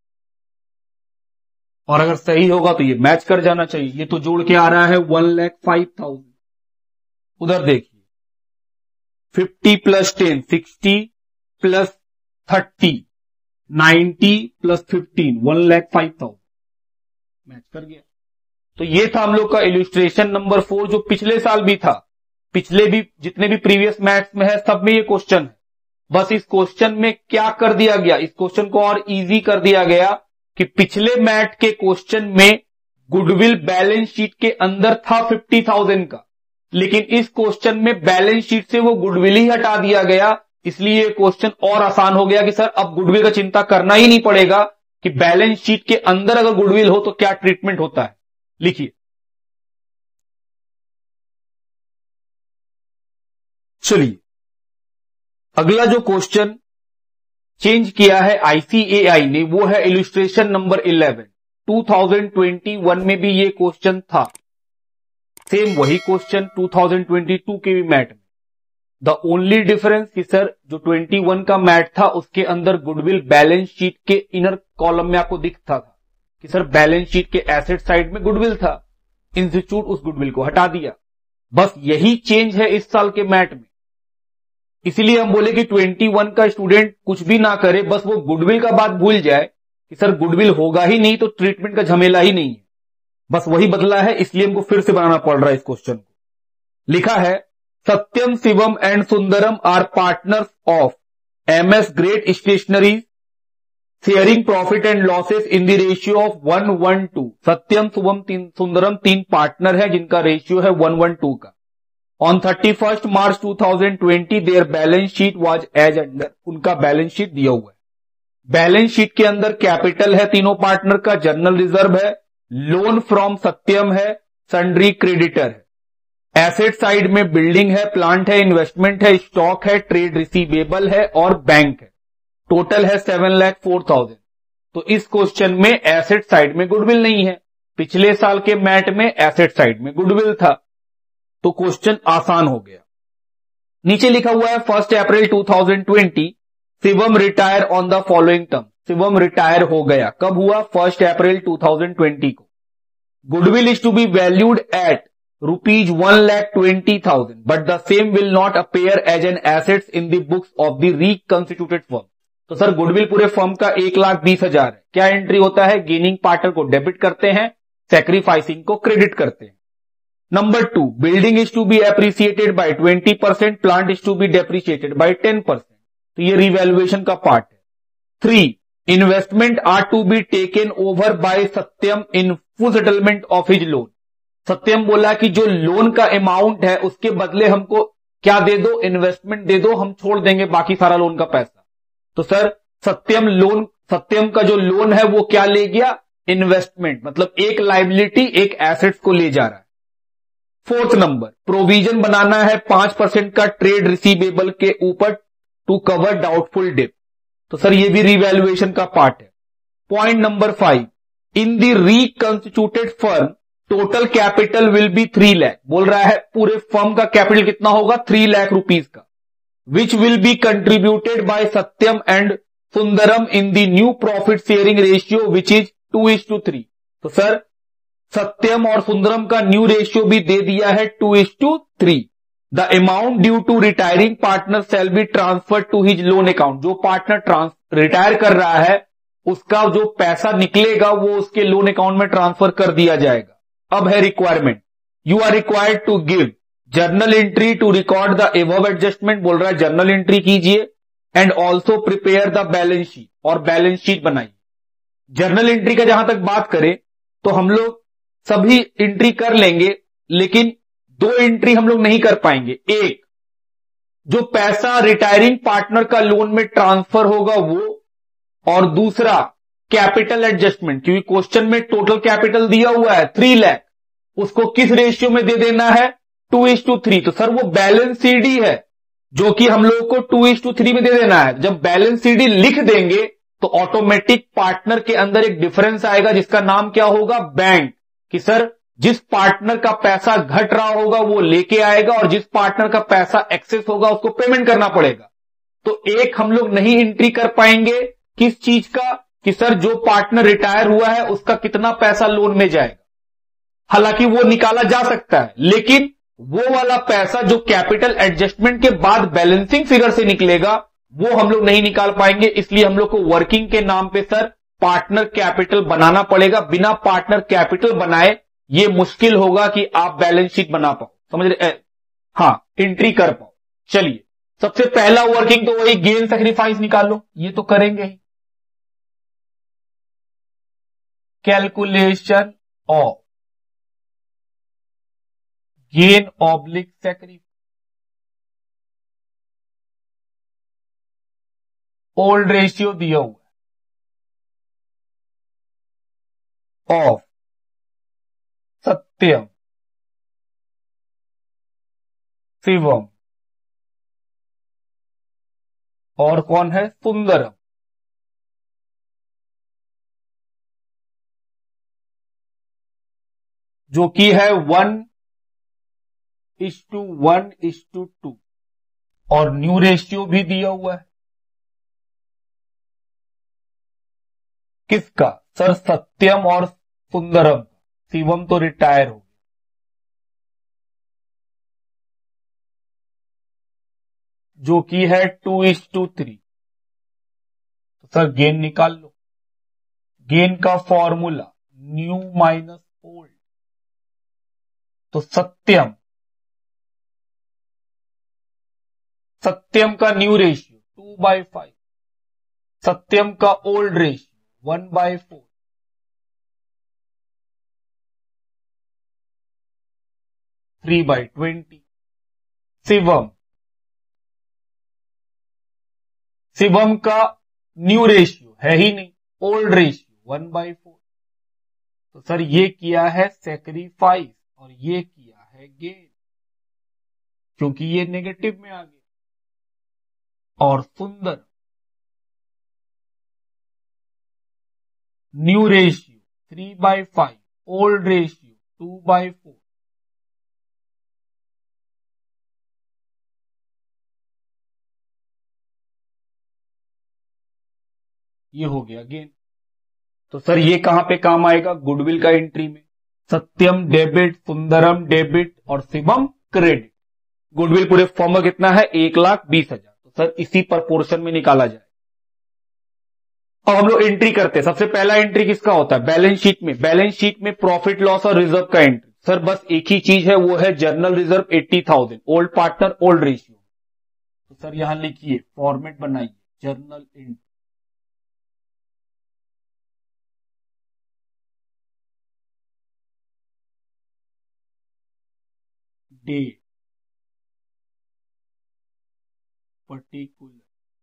और अगर सही होगा तो ये मैच कर जाना चाहिए, ये तो जोड़ के आ रहा है वन लैख फाइव थाउजेंड। उधर देखिए, fifty plus ten sixty plus thirty ninety plus fifteen one lakh five thousand, match कर गया। तो ये था हम लोग का इल्यूस्ट्रेशन नंबर फोर, जो पिछले साल भी था, पिछले भी जितने भी प्रीवियस मैथ्स में है सब में ये क्वेश्चन है। बस इस क्वेश्चन में क्या कर दिया गया, इस क्वेश्चन को और इजी कर दिया गया कि पिछले मैथ के क्वेश्चन में गुडविल बैलेंस शीट के अंदर था फिफ्टी थाउजेंड का, लेकिन इस क्वेश्चन में बैलेंस शीट से वो गुडविल ही हटा दिया गया। इसलिए ये क्वेश्चन और आसान हो गया कि सर अब गुडविल का चिंता करना ही नहीं पड़ेगा कि बैलेंस शीट के अंदर अगर गुडविल हो तो क्या ट्रीटमेंट होता है। लिखिए, चलिए अगला जो क्वेश्चन चेंज किया है आईसीएआई ने वो है illustration number eleven. Two thousand twenty one में भी ये क्वेश्चन था, सेम वही question two thousand twenty two के भी मैथ में। द ओनली डिफरेंस कि सर जो ट्वेंटी वन का मैथ था उसके अंदर गुडविल बैलेंस शीट के इनर कॉलम में आपको दिखता था कि सर बैलेंस शीट के एसेट साइड में गुडविल था, इंस्टीट्यूट उस गुडविल को हटा दिया। बस यही चेंज है इस साल के मैथ में। इसीलिए हम बोले कि ट्वेंटी वन का स्टूडेंट कुछ भी ना करे, बस वो गुडविल का बात भूल जाए कि सर गुडविल होगा ही नहीं तो ट्रीटमेंट का झमेला ही नहीं है, बस वही बदला है। इसलिए हमको फिर से बनाना पड़ रहा है इस क्वेश्चन को। लिखा है, Satyam Shivam and Sundaram are partners of MS great stationery sharing profit and losses in the ratio of one one two. Satyam Shubham तीन सुंदरम तीन पार्टनर है जिनका रेशियो है वन वन टू का। On thirty first March two thousand twenty their balance sheet was as under. उनका balance sheet दिया हुआ है। बैलेंस शीट के अंदर कैपिटल है तीनों पार्टनर का, जनरल रिजर्व है, लोन फ्रॉम सत्यम है, सन्ड्री क्रेडिटर है। एसेट साइड में बिल्डिंग है, प्लांट है, इन्वेस्टमेंट है, स्टॉक है, ट्रेड रिसीवेबल है और बैंक है। टोटल है सेवन लैख फोर थाउजेंड। तो इस क्वेश्चन में एसेट साइड में गुडविल नहीं है। पिछले साल के मैट में एसेट साइड में गुडविल था, तो क्वेश्चन आसान हो गया। नीचे लिखा हुआ है first April two thousand twenty Shivam retire on the following term. Shivam retire हो गया, कब हुआ? First April two thousand twenty को। Goodwill is to be valued at rupees one lakh twenty thousand but the same will not appear as an assets in the books of the reconstituted firm. तो sir goodwill पूरे firm का एक लाख बीस हजार है। क्या entry होता है? गेनिंग पार्टनर को डेबिट करते हैं, सैक्रिफाइसिंग को क्रेडिट करते हैं। Number two, building is to be appreciated by twenty percent, plant is to be depreciated by ten percent. तो ये रिवैल्यूएशन का पार्ट है। Three, investment are to be taken over by Satyam in full settlement of his loan. Satyam बोला कि जो loan का amount है उसके बदले हमको क्या दे दो? इन्वेस्टमेंट दे दो, हम छोड़ देंगे बाकी सारा लोन का पैसा। तो सर सत्यम लोन सत्यम का जो लोन है वो क्या ले गया? इन्वेस्टमेंट, मतलब एक लायबिलिटी एक एसेट्स को ले जा रहा है। फोर्थ नंबर, प्रोविजन बनाना है पांच परसेंट का ट्रेड रिसीवेबल के ऊपर टू कवर डाउटफुल डेट। तो सर ये भी रिवैल्यूएशन का पार्ट है। Point number five, in the reconstituted firm total capital will be three lakh. बोल रहा है पूरे फर्म का कैपिटल कितना होगा? थ्री लाख रुपीज का, which will be contributed by Satyam and Sundaram in the new profit sharing ratio which is two is to three. तो sir Satyam और सुंदरम का न्यू रेशियो भी दे दिया है two is to three. The amount due to retiring partner shall be transfer to his loan account. जो partner retire कर रहा है उसका जो पैसा निकलेगा वो उसके लोन अकाउंट में ट्रांसफर कर दिया जाएगा। अब है requirement, you are required to give journal entry to record the above adjustment. बोल रहा है जर्नल एंट्री कीजिए and also prepare the balance sheet, और बैलेंस शीट बनाइए। जर्नल एंट्री का जहां तक बात करें तो हम लोग सभी एंट्री कर लेंगे, लेकिन दो एंट्री हम लोग नहीं कर पाएंगे। एक, जो पैसा रिटायरिंग पार्टनर का लोन में ट्रांसफर होगा वो, और दूसरा कैपिटल एडजस्टमेंट, क्योंकि क्वेश्चन में टोटल कैपिटल दिया हुआ है थ्री लाख, उसको किस रेशियो में दे देना है? Two is to three. तो सर वो बैलेंस सीडी है जो कि हम लोग को टू इज टू थ्री में दे देना है। जब बैलेंस सीडी लिख देंगे तो ऑटोमेटिक पार्टनर के अंदर एक डिफरेंस आएगा जिसका नाम क्या होगा? बैंक। कि सर जिस पार्टनर का पैसा घट रहा होगा वो लेके आएगा और जिस पार्टनर का पैसा एक्सेस होगा उसको पेमेंट करना पड़ेगा। तो एक हम लोग नहीं एंट्री कर पाएंगे, किस चीज का? कि सर जो पार्टनर रिटायर हुआ है उसका कितना पैसा लोन में जाएगा। हालांकि वो निकाला जा सकता है, लेकिन वो वाला पैसा जो कैपिटल एडजस्टमेंट के बाद बैलेंसिंग फिगर से निकलेगा वो हम लोग नहीं निकाल पाएंगे। इसलिए हम लोग को वर्किंग के नाम पे सर पार्टनर कैपिटल बनाना पड़ेगा। बिना पार्टनर कैपिटल बनाए ये मुश्किल होगा कि आप बैलेंस शीट बना पाओ, समझ रहे? हाँ, एंट्री कर पाओ। चलिए, सबसे पहला वर्किंग तो वही गेन सैक्रिफाइस निकालो, ये तो करेंगे ही। Calculation of gain oblique sacrifice. Old ratio दिया हुआ है ऑफ सत्यम, शिवम और कौन है? सुंदरम। जो कि है one is to one is to two, और न्यू रेशियो भी दिया हुआ है किसका? सर सत्यम और सुंदरम। शिवम तो रिटायर हो, जो कि है टू इज टू थ्री। तो सर गेन निकाल लो। गेन का फॉर्मूला न्यू माइनस ओल्ड। तो सत्यम सत्यम का new ratio two by five, Satyam का old ratio one by four, three by twenty. Shivam Shivam का न्यू रेशियो है ही नहीं, old ratio one by four. तो सर ये किया है सैक्रिफाइस और ये किया है गेन। क्योंकि ये नेगेटिव में आ गया। और Sundar new ratio three by five, old ratio two by four. ये हो गया गेन। तो सर ये कहां पे काम आएगा? गुडविल का एंट्री में। सत्यम डेबिट, सुंदरम डेबिट और शिवम क्रेडिट। गुडविल पूरे फॉर्म का कितना है? एक लाख बीस हजार। तो सर इसी प्रपोर्शन में निकाला जाए। अब हम लोग एंट्री करते हैं। सबसे पहला एंट्री किसका होता है? बैलेंस शीट में। बैलेंस शीट में प्रॉफिट लॉस और रिजर्व का एंट्री। सर बस एक ही चीज है, वो है general reserve eighty thousand, old partner old ratio. तो सर यहां लिखिए, फॉर्मेट बनाइए, जर्नल एंट्री डेट पर्टिकुलर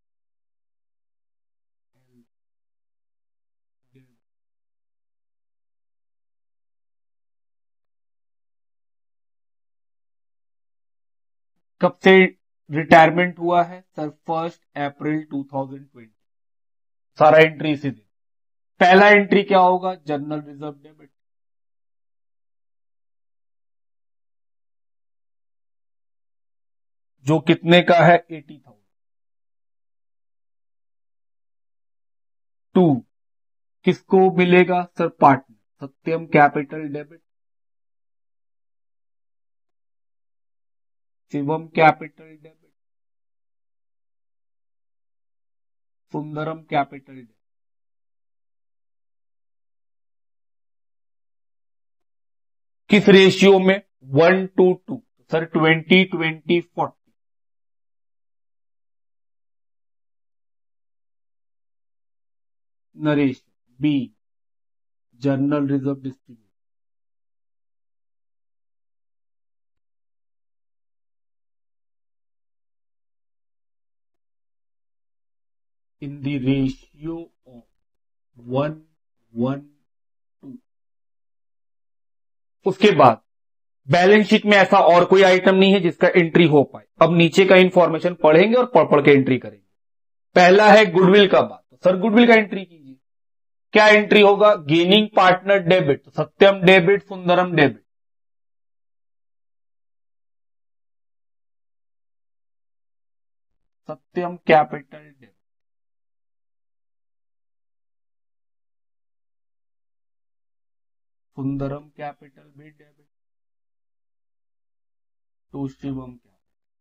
कब से रिटायरमेंट हुआ है? Sir first April two thousand twenty. सारा एंट्री इसी दिन। पहला एंट्री क्या होगा? जर्नल रिजर्व डेबिट, जो कितने का है? Eighty thousand. टू किसको मिलेगा? Sir partner. Satyam capital debit, Shivam capital debit, Sundaram capital debit. किस रेशियो में? One two two. Sir twenty twenty forty. नरेश बी, general reserve distribute. In the ratio of one one two. उसके बाद बैलेंस शीट में ऐसा और कोई आइटम नहीं है जिसका एंट्री हो पाए। अब नीचे का इंफॉर्मेशन पढ़ेंगे और पढ़ पढ़ के एंट्री करेंगे। पहला है गुडविल का बात। तो सर गुडविल का एंट्री कीजिए। क्या एंट्री होगा? Gaining partner debit, Satyam debit, Sundaram debit. Satyam capital debit, Sundaram capital भी डेबिट, तो शिवम क्या?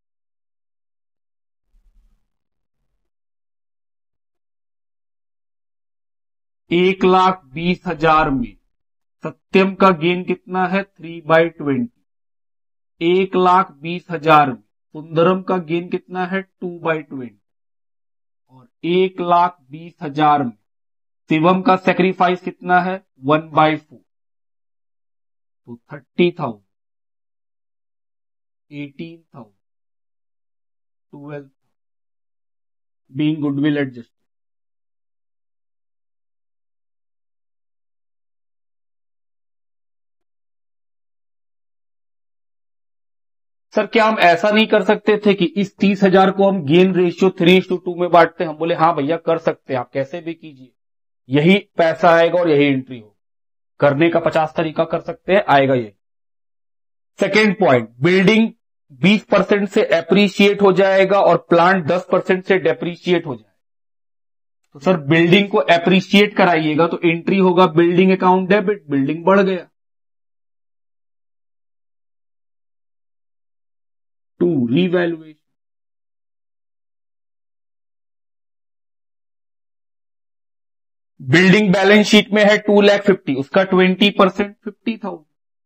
एक लाख बीस हजार में सत्यम का गेन कितना है? Three by twenty. एक लाख बीस हजार में सुंदरम का गेन कितना है? Two by twenty. और एक लाख बीस हजार में शिवम का सेक्रीफाइस कितना है? One by four. तो thirty thousand, eighteen thousand, twelve being goodwill adjust. Sir क्या हम ऐसा नहीं कर सकते थे कि इस तीस हजार को हम gain ratio three two two में बांटते? हम बोले हाँ भैया कर सकते हैं, आप कैसे भी कीजिए, यही पैसा आएगा और यही एंट्री होगा। करने का पचास तरीका कर सकते हैं, आएगा यही। सेकेंड पॉइंट, बिल्डिंग बीस परसेंट से एप्रिशिएट हो जाएगा और प्लांट दस परसेंट से डेप्रिशिएट हो जाएगा। तो सर बिल्डिंग को एप्रिशिएट कराइएगा तो एंट्री होगा बिल्डिंग अकाउंट डेबिट, बिल्डिंग बढ़ गया। To revaluation, building balance sheet में है टू लैख फिफ्टी, उसका ट्वेंटी परसेंट फिफ्टी थाउजेंड।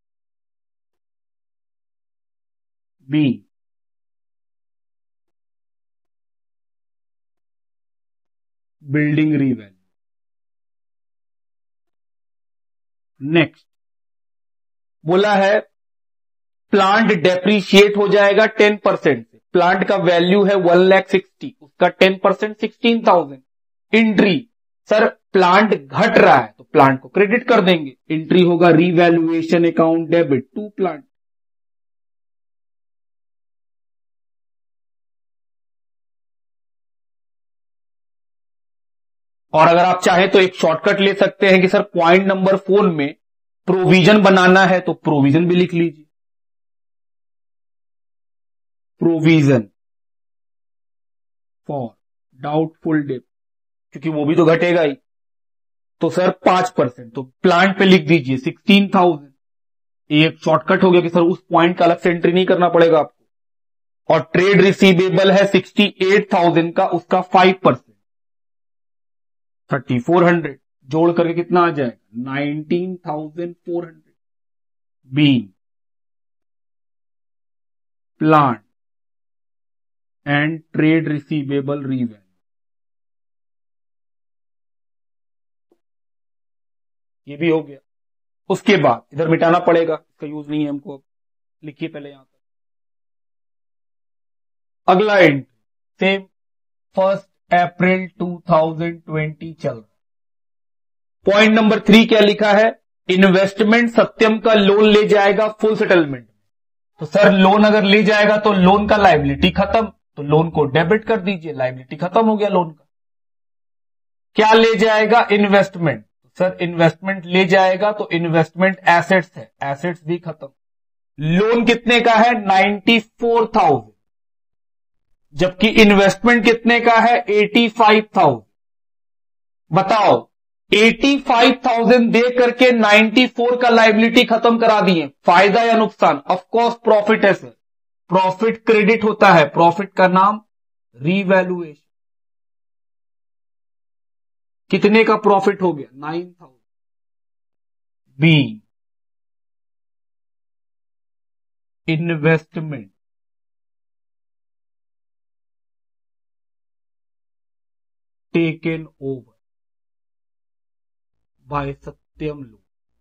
बी, बिल्डिंग रीवैल्यू। नेक्स्ट बोला है प्लांट डेप्रीशिएट हो जाएगा टेन परसेंट से। प्लांट का वैल्यू है वन लैख सिक्सटी, उसका ten percent sixteen thousand. Entry, sir plant घट रहा है तो प्लांट को क्रेडिट कर देंगे। एंट्री होगा revaluation account debit to plant. और अगर आप चाहें तो एक शॉर्टकट ले सकते हैं कि सर पॉइंट नंबर फोर में प्रोविजन बनाना है तो प्रोविजन भी लिख लीजिए, प्रोविजन फॉर डाउटफुल डेट, क्योंकि वो भी तो घटेगा ही। तो सर पांच परसेंट तो प्लांट पे लिख दीजिए सिक्सटीन थाउजेंड। एक शॉर्टकट हो गया कि सर उस पॉइंट का अलग से एंट्री नहीं करना पड़ेगा आपको। और ट्रेड रिसीवेबल है सिक्सटी एट थाउजेंड का, उसका five percent thirty four hundred, जोड़ करके कितना आ जाएगा nineteen thousand four hundred. Being plant and trade receivable revalue. ये भी हो गया। उसके बाद इधर मिटाना पड़ेगा, इसका यूज नहीं है हमको, लिखिए पहले यहां पर। अगला entry same first April two thousand twenty चल रहा है। पॉइंट नंबर थ्री क्या लिखा है, इन्वेस्टमेंट सत्यम का लोन ले जाएगा फुल सेटलमेंट। तो सर लोन अगर ले जाएगा तो लोन का लायबिलिटी खत्म, तो लोन को डेबिट कर दीजिए, लायबिलिटी खत्म हो गया लोन का। क्या ले जाएगा, इन्वेस्टमेंट। सर इन्वेस्टमेंट ले जाएगा तो इन्वेस्टमेंट एसेट्स है, एसेट्स भी खत्म। लोन कितने का है, नाइन्टी फोर थाउजेंड, जबकि इन्वेस्टमेंट कितने का है, एटी फाइव थाउजेंड। बताओ एटी फाइव थाउजेंड दे करके नाइन्टी फोर का लायबिलिटी खत्म करा दिए, फायदा या नुकसान। ऑफ कोर्स प्रॉफिट है सर, प्रॉफिट क्रेडिट होता है, प्रॉफिट का नाम रीवैल्यूएशन। कितने का प्रॉफिट हो गया, nine thousand. Be investment taken over by Satyam loan.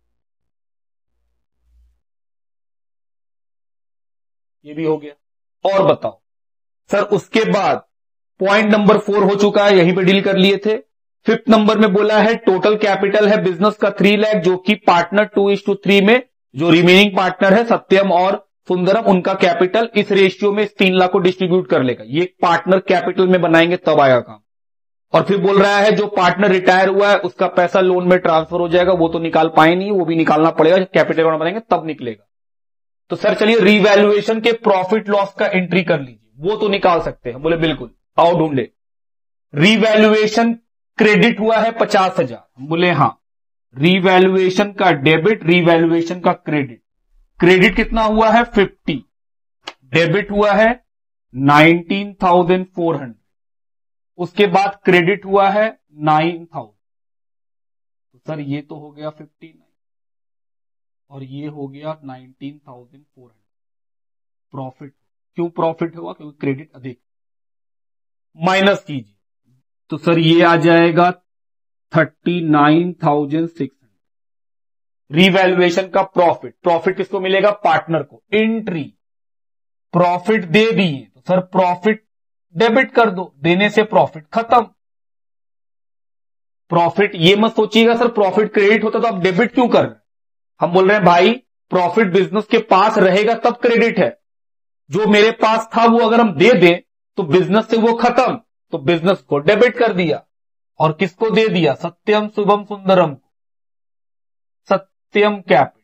ये भी हो गया। और बताओ सर उसके बाद पॉइंट नंबर फोर हो चुका है, यहीं पे डील कर लिए थे। फिफ्थ नंबर में बोला है टोटल कैपिटल है बिजनेस का थ्री लाख, जो कि partner two is to three में जो रिमेनिंग पार्टनर है सत्यम और सुंदरम, उनका कैपिटल इस रेशियो में इस तीन लाख को डिस्ट्रीब्यूट कर लेगा। ये पार्टनर कैपिटल में बनाएंगे तब आएगा काम। और फिर बोल रहा है जो पार्टनर रिटायर हुआ है उसका पैसा लोन में ट्रांसफर हो जाएगा, वो तो निकाल पाए नहीं, वो भी निकालना पड़ेगा, जब कैपिटल बनाएंगे तब निकलेगा। तो सर चलिए रीवैल्यूएशन के प्रॉफिट लॉस का एंट्री कर लीजिए, वो तो निकाल सकते हैं। बोले बिल्कुल, आओ ढूंढ ले। रीवैल्यूएशन क्रेडिट हुआ है पचास हजार, बोले हाँ। रीवैल्यूएशन का डेबिट, रीवैल्यूएशन का क्रेडिट। क्रेडिट कितना हुआ है, फिफ्टी, डेबिट हुआ है नाइनटीन थाउजेंड फोर हंड्रेड। उसके बाद क्रेडिट हुआ है नाइन थाउजेंड। तो सर ये तो हो गया फिफ्टी नाइन और ये हो गया nineteen thousand four hundred. Profit क्यों प्रॉफिट हुआ, क्योंकि क्रेडिट अधिक। माइनस कीजिए तो सर ये आ जाएगा thirty nine thousand six hundred. Revaluation का प्रॉफिट, प्रॉफिट किसको मिलेगा, पार्टनर को। एंट्री प्रॉफिट दे दिए तो सर प्रॉफिट डेबिट कर दो, देने से प्रॉफिट खत्म। प्रॉफिट ये मत सोचिएगा सर प्रॉफिट क्रेडिट होता तो आप डेबिट क्यों कर रहे हैं। हम बोल रहे हैं भाई प्रॉफिट बिजनेस के पास रहेगा तब क्रेडिट है, जो मेरे पास था वो अगर हम दे दें तो बिजनेस से वो खत्म, तो बिजनेस को डेबिट कर दिया। और किसको दे दिया, सत्यम शुभम सुंदरम को। सत्यम कैपिटल,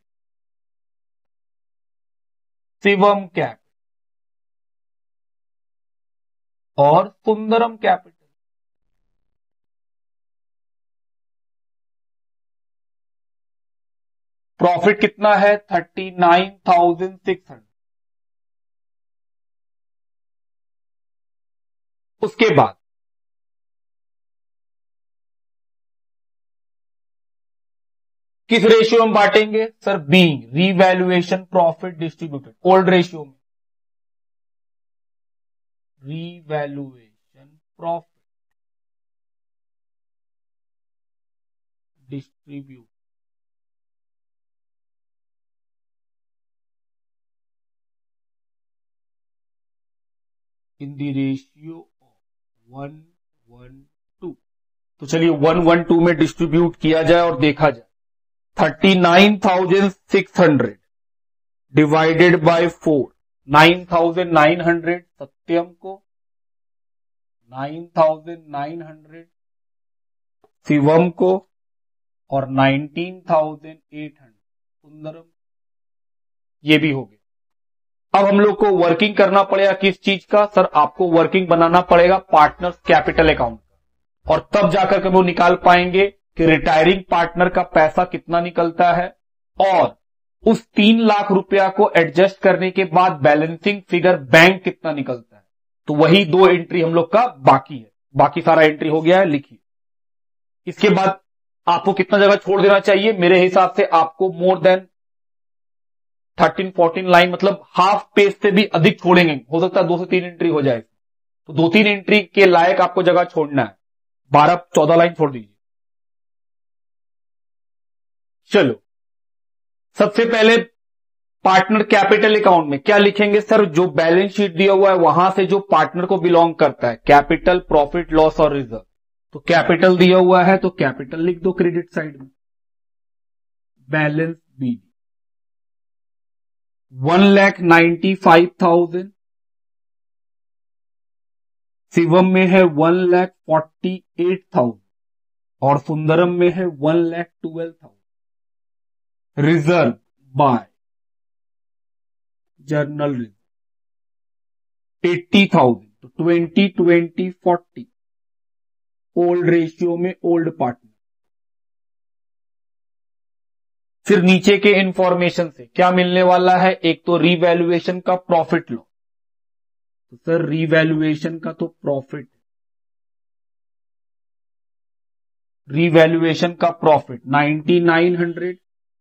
शिवम कैपिटल और सुंदरम कैपिटल। प्रॉफिट कितना है, thirty nine thousand six hundred. उसके बाद किस रेशियो में बांटेंगे, sir being revaluation profit distributed, old ratio में। Revaluation profit distribute in the ratio of one one two. तो चलिए वन वन टू में डिस्ट्रीब्यूट किया जाए और देखा जाए। Thirty nine thousand six hundred divided by four, nine thousand nine hundred Satyam को, nine thousand nine hundred Shivam को और nineteen thousand eight hundred Sundaram, ये भी हो गया। अब हम लोग को वर्किंग करना पड़ेगा किस चीज का? सर आपको वर्किंग बनाना पड़ेगा पार्टनर्स कैपिटल अकाउंट का, और तब जाकर के वो निकाल पाएंगे कि रिटायरिंग पार्टनर का पैसा कितना निकलता है, और उस तीन लाख रुपया को एडजस्ट करने के बाद बैलेंसिंग फिगर बैंक कितना निकलता है। तो वही दो एंट्री हम लोग का बाकी है, बाकी सारा एंट्री हो गया है, लिखिए। इसके बाद आपको कितना जगह छोड़ देना चाहिए? मेरे हिसाब से आपको more than thirteen fourteen line, मतलब हाफ पेज से भी अधिक छोड़ेंगे, हो सकता है दो से तीन एंट्री हो जाए, तो दो तीन एंट्री के लायक आपको जगह छोड़ना है, बारह चौदह लाइन छोड़ दीजिए। चलो सबसे पहले पार्टनर कैपिटल अकाउंट में क्या लिखेंगे? सर जो बैलेंस शीट दिया हुआ है वहां से जो पार्टनर को बिलोंग करता है, कैपिटल, प्रॉफिट, लॉस और रिजर्व। तो कैपिटल दिया हुआ है तो कैपिटल लिख दो क्रेडिट साइड में, balance B one lakh ninety five thousand, Shivam में है one lakh forty eight thousand और सुंदरम में है one lakh twelve thousand. Reserve by journal reserve eighty thousand, तो twenty twenty forty old ratio में ओल्ड पार्टनर। फिर नीचे के इंफॉर्मेशन से क्या मिलने वाला है? एक तो रीवैल्यूएशन का प्रॉफिट लॉस, तो सर रीवैल्यूएशन का तो प्रॉफिट, रीवैल्यूएशन का profit ninety nine hundred,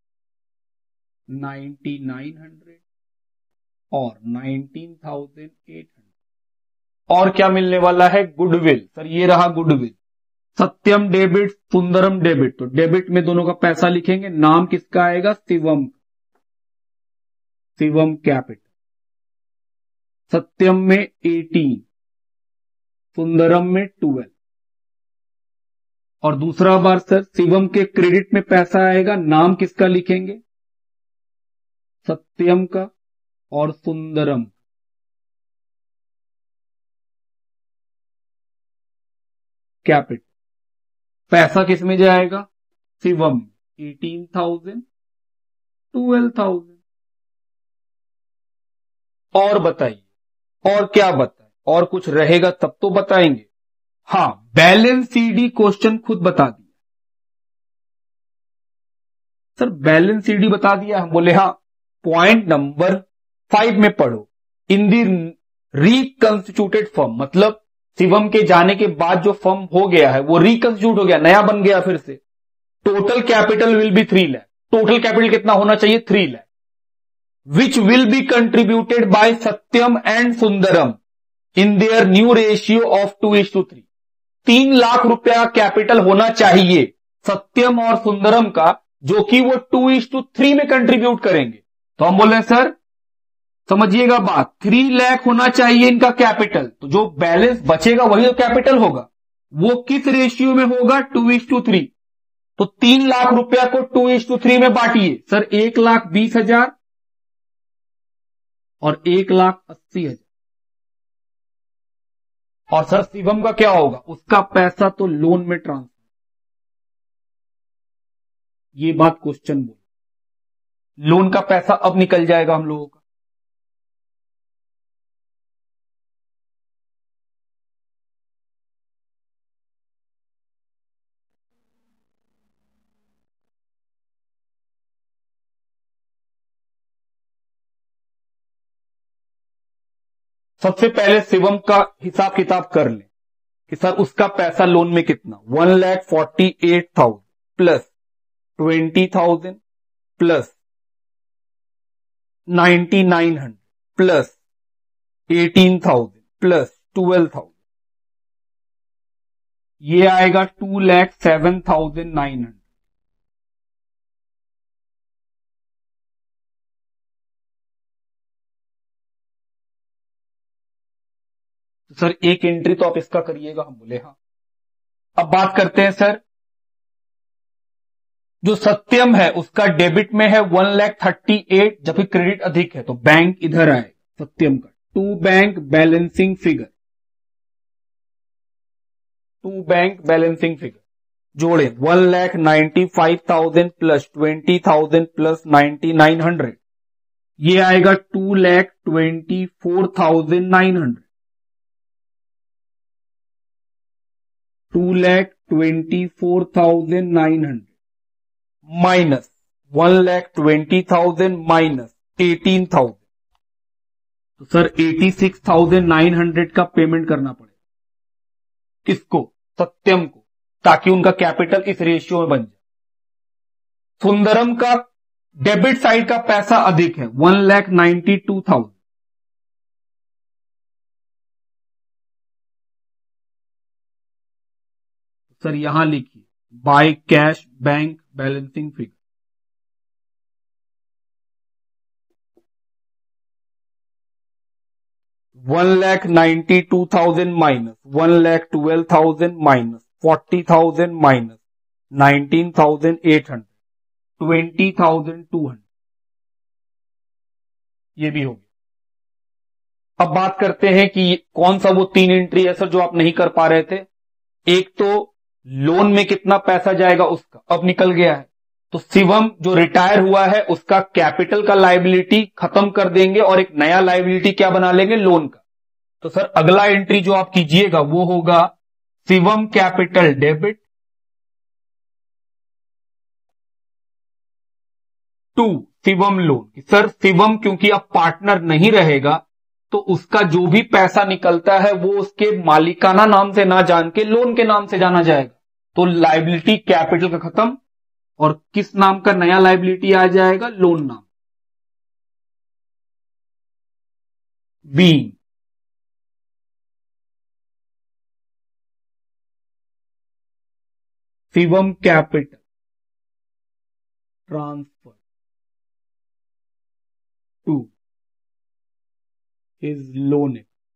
ninety nine hundred और नाइनटीन थाउजेंड एट हंड्रेड। और क्या मिलने वाला है? गुडविल। सर ये रहा goodwill, Satyam debit, Sundaram debit, तो डेबिट में दोनों का पैसा लिखेंगे, नाम किसका आएगा? शिवम, शिवम कैपिटल। सत्यम में एटीन, सुंदरम में ट्वेल्व। और दूसरा बार सर शिवम के क्रेडिट में पैसा आएगा, नाम किसका लिखेंगे? सत्यम का और सुंदरम। कैपिटल पैसा किस में जाएगा? Shivam, eighteen thousand, twelve thousand. और बताइए, और क्या बताए? और कुछ रहेगा तब तो बताएंगे। हाँ, बैलेंस सीडी क्वेश्चन खुद बता दिया। सर बैलेंस सीडी बता दिया, हम बोले हाँ, पॉइंट नंबर फाइव में पढ़ो, इन दी रिकंस्टिट्यूटेड फर्म, मतलब शिवम के जाने के बाद जो फर्म हो गया है वो रिकंस्टिट्यूट हो गया, नया बन गया फिर से। Total capital will be three lakh, total capital कितना होना चाहिए? Three lakh, which will be contributed by Satyam and Sundaram in their new ratio of two is to three. तीन लाख रुपया कैपिटल होना चाहिए सत्यम और सुंदरम का, जो कि वो टू इज टू थ्री में कंट्रीब्यूट करेंगे। तो हम बोल रहे हैं सर समझिएगा बात, थ्री लाख होना चाहिए इनका कैपिटल, तो जो बैलेंस बचेगा वही तो कैपिटल होगा। वो किस रेशियो में होगा? Two is to three. तो तीन लाख रुपया को टू इज टू थ्री में बांटिए। सर एक लाख बीस हजार और एक लाख अस्सी हजार। और सर शिवम का क्या होगा? उसका पैसा तो लोन में ट्रांसफर, ये बात क्वेश्चन बोल, लोन का पैसा अब निकल जाएगा हम लोगों का। सबसे पहले शिवम का हिसाब किताब कर ले कि सर उसका पैसा लोन में कितना, one lakh forty eight thousand plus twenty thousand plus ninety nine hundred plus eighteen thousand plus twelve thousand, ये आएगा two lakh seven thousand nine hundred. Sir एक एंट्री तो आप इसका करिएगा, हम बोले हाँ। अब बात करते हैं सर, जो सत्यम है उसका डेबिट में है वन लैख थर्टी एट, जबकि क्रेडिट अधिक है, तो बैंक इधर आए सत्यम का, to bank balancing figure, to bank balancing figure. जोड़े one lakh ninety five thousand plus twenty thousand plus ninety nine hundred, ये आएगा two lakh twenty four thousand nine hundred, two lakh twenty four thousand nine hundred minus one lakh twenty thousand minus eighteen thousand, तो sir eighty six thousand nine hundred का payment करना पड़ेगा। किसको? सत्यम को, ताकि उनका कैपिटल इस रेशियो में बन जाए। सुंदरम का डेबिट साइड का पैसा अधिक है, one lakh ninety two thousand, sir यहां लिखिए by cash bank balancing figure, one lakh ninety two thousand minus one lakh twelve thousand minus forty thousand minus nineteen thousand eight hundred, twenty thousand two hundred, ये भी हो गया। अब बात करते हैं कि कौन सा वो तीन एंट्री है सर जो आप नहीं कर पा रहे थे। एक तो लोन में कितना पैसा जाएगा उसका, अब निकल गया है, तो शिवम जो रिटायर हुआ है उसका कैपिटल का लायबिलिटी खत्म कर देंगे और एक नया लायबिलिटी क्या बना लेंगे, लोन का। तो सर अगला एंट्री जो आप कीजिएगा वो होगा Shivam capital debit to Shivam loan. Sir Shivam क्योंकि अब पार्टनर नहीं रहेगा तो उसका जो भी पैसा निकलता है वो उसके मालिकाना नाम से ना जान के लोन के नाम से जाना जाएगा, तो लायबिलिटी कैपिटल का खत्म और किस नाम का नया लायबिलिटी आ जाएगा, लोन नाम। Be Shivam capital transfer to his loan.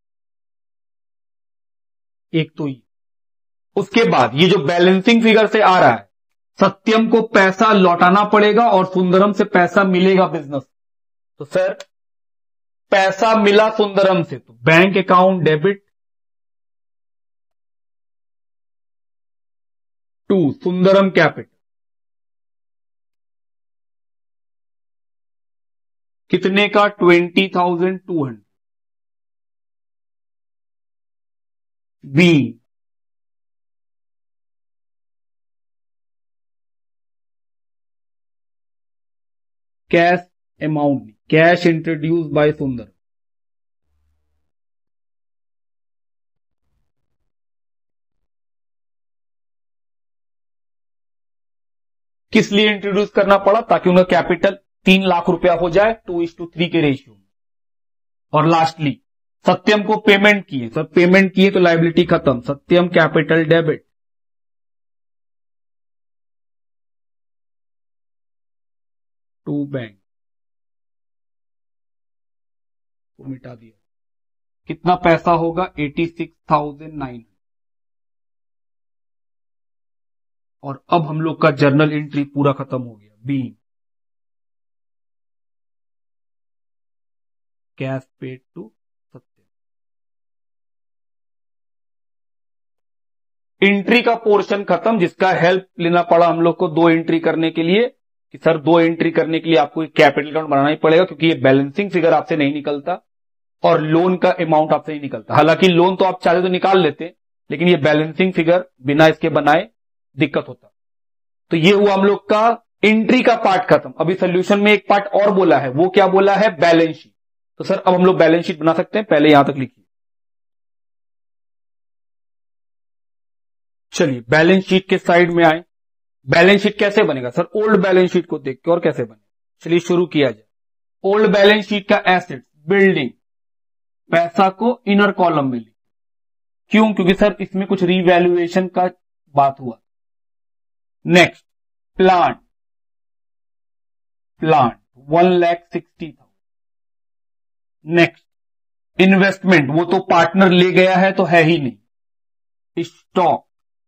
एक तो ये, उसके बाद ये जो बैलेंसिंग फिगर से आ रहा है, सत्यम को पैसा लौटाना पड़ेगा और सुंदरम से पैसा मिलेगा बिजनेस। तो सर पैसा मिला सुंदरम से तो bank account debit to Sundaram capital, कितने का, twenty thousand two hundred. Be cash amount, cash introduce by Sundar, किस लिए इंट्रोड्यूस करना पड़ा, ताकि उनका कैपिटल तीन लाख रुपया हो जाए टू इज टू थ्री के रेशियो में। और लास्टली सत्यम को पेमेंट किए, सर पेमेंट किए तो लायबिलिटी खत्म, Satyam capital debit to bank को मिटा दिया, कितना पैसा होगा, एटी सिक्स थाउजेंड नाइन। और अब हम लोग का जर्नल एंट्री पूरा खत्म हो गया। Be cash paid to Satyam, entry का पोर्शन खत्म, जिसका हेल्प लेना पड़ा हम लोग को दो एंट्री करने के लिए कि सर दो एंट्री करने के लिए आपको एक कैपिटल अकाउंट बनाना ही पड़ेगा, क्योंकि ये बैलेंसिंग फिगर आपसे नहीं निकलता और लोन का अमाउंट आपसे नहीं निकलता। हालांकि लोन तो आप चाहते तो निकाल लेते, लेकिन ये बैलेंसिंग फिगर बिना इसके बनाए दिक्कत होता। तो ये हुआ हम लोग का एंट्री का पार्ट खत्म। अभी सोल्यूशन में एक पार्ट और बोला है, वो क्या बोला है, बैलेंस शीट। तो सर अब हम लोग बैलेंस शीट बना सकते हैं, पहले यहां तक लिखिए। चलिए बैलेंस शीट के साइड में आए। बैलेंस शीट कैसे बनेगा सर, ओल्ड बैलेंस शीट को देख के और कैसे बने, चलिए शुरू किया जाए। ओल्ड बैलेंस शीट का एसेट्स बिल्डिंग, पैसा को इनर कॉलम में लिखिए। क्यों, क्योंकि सर इसमें कुछ रीवैल्यूएशन का बात हुआ। Next plant, plant one lakh sixty thousand. Next investment, वो तो पार्टनर ले गया है तो है ही नहीं। Stock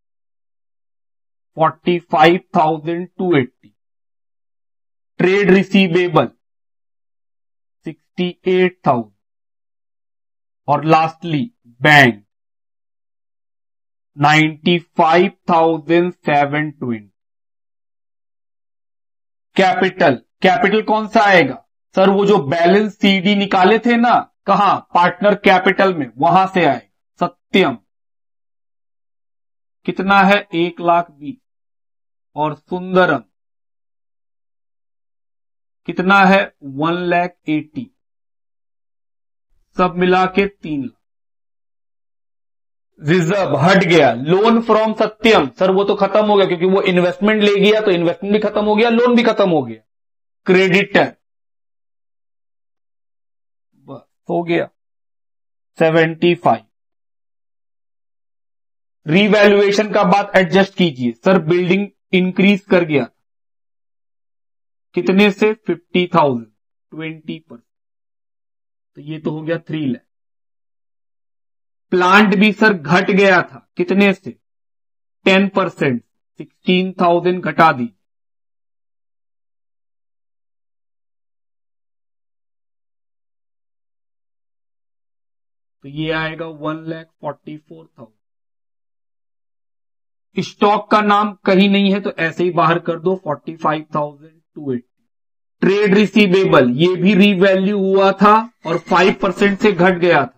forty five thousand two eighty. Trade receivable sixty eight thousand. और lastly bank ninety five thousand seven twenty. Capital, capital कौन सा आएगा सर? वो जो बैलेंस सीडी निकाले थे ना, कहां? पार्टनर कैपिटल में, वहां से आएगा। सत्यम कितना है? एक लाख बीस। और सुंदरम कितना है? One lakh eighty. सब मिला के तीन लाख। रिजर्व हट गया। लोन फ्रॉम सत्यम, सर वो तो खत्म हो गया क्योंकि वो इन्वेस्टमेंट ले गया, तो इन्वेस्टमेंट भी खत्म हो गया, लोन भी खत्म हो गया। क्रेडिटर बस हो गया सेवेंटी फाइव। रीवैल्यूएशन का बात एडजस्ट कीजिए। सर बिल्डिंग इंक्रीज कर गया, कितने से? फिफ्टी थाउजेंड, ट्वेंटी परसेंट, तो ये तो हो गया थ्री लैख। प्लांट भी सर घट गया था, कितने से? टेन परसेंट, सिक्सटीन थाउजेंड घटा दी। तो ये आएगा one lakh forty four thousand. Stock का नाम कहीं नहीं है तो ऐसे ही बाहर कर दो, forty five thousand two eighty. Trade receivable ये भी रीवैल्यू हुआ था और फाइव परसेंट से घट गया था।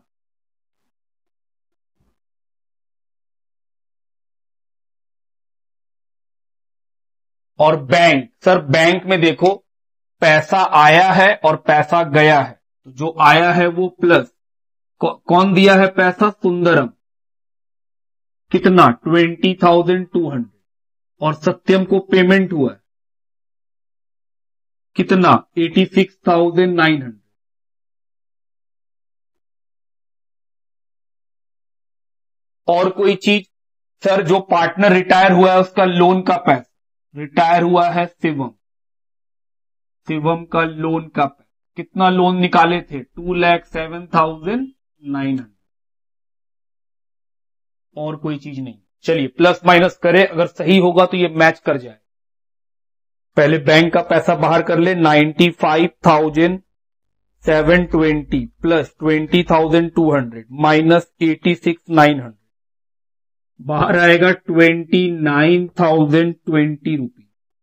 और बैंक, सर बैंक में देखो पैसा आया है और पैसा गया है, तो जो आया है वो प्लस, कौन दिया है पैसा? सुंदरम, कितना? Twenty thousand two hundred. और सत्यम को पेमेंट हुआ है कितना? Eighty six thousand nine hundred. और कोई चीज? सर जो पार्टनर रिटायर हुआ है उसका लोन का पैसा, रिटायर हुआ है शिवम, शिवम का लोन का पैसा, कितना लोन निकाले थे? Two lakh seven thousand nine hundred. और कोई चीज नहीं। चलिए प्लस माइनस करें, अगर सही होगा तो ये मैच कर जाए। पहले बैंक का पैसा बाहर कर ले, ninety five thousand seven twenty plus twenty thousand two hundred minus eighty six nine hundred, बाहर आएगा twenty nine thousand twenty rupees.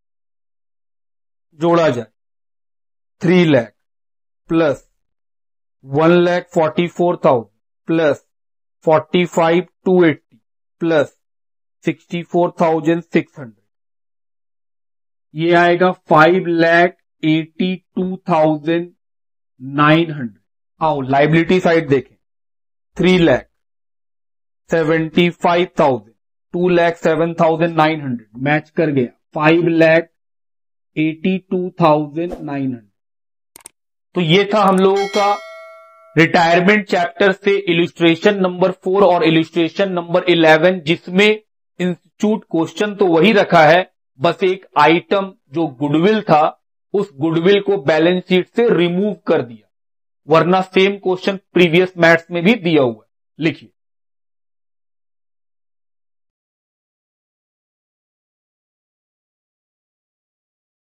जोड़ा जाए, three lakh plus one lakh forty four thousand plus forty five two eighty plus sixty four thousand six hundred, ये आएगा five lakh eighty two thousand nine hundred. आओ liability side देखें, three lakh seventy five thousand, two lakh seven thousand nine hundred, match कर गया। Five lakh eighty two thousand nine hundred. तो ये था हम लोगों का रिटायरमेंट चैप्टर से इलिस्ट्रेशन नंबर फोर और इलिस्ट्रेशन नंबर इलेवन, जिसमें इंस्टीट्यूट क्वेश्चन तो वही रखा है, बस एक आइटम जो गुडविल था उस गुडविल को बैलेंस शीट से रिमूव कर दिया, वरना सेम क्वेश्चन प्रीवियस मैथ्स में भी दिया हुआ है। लिखिए।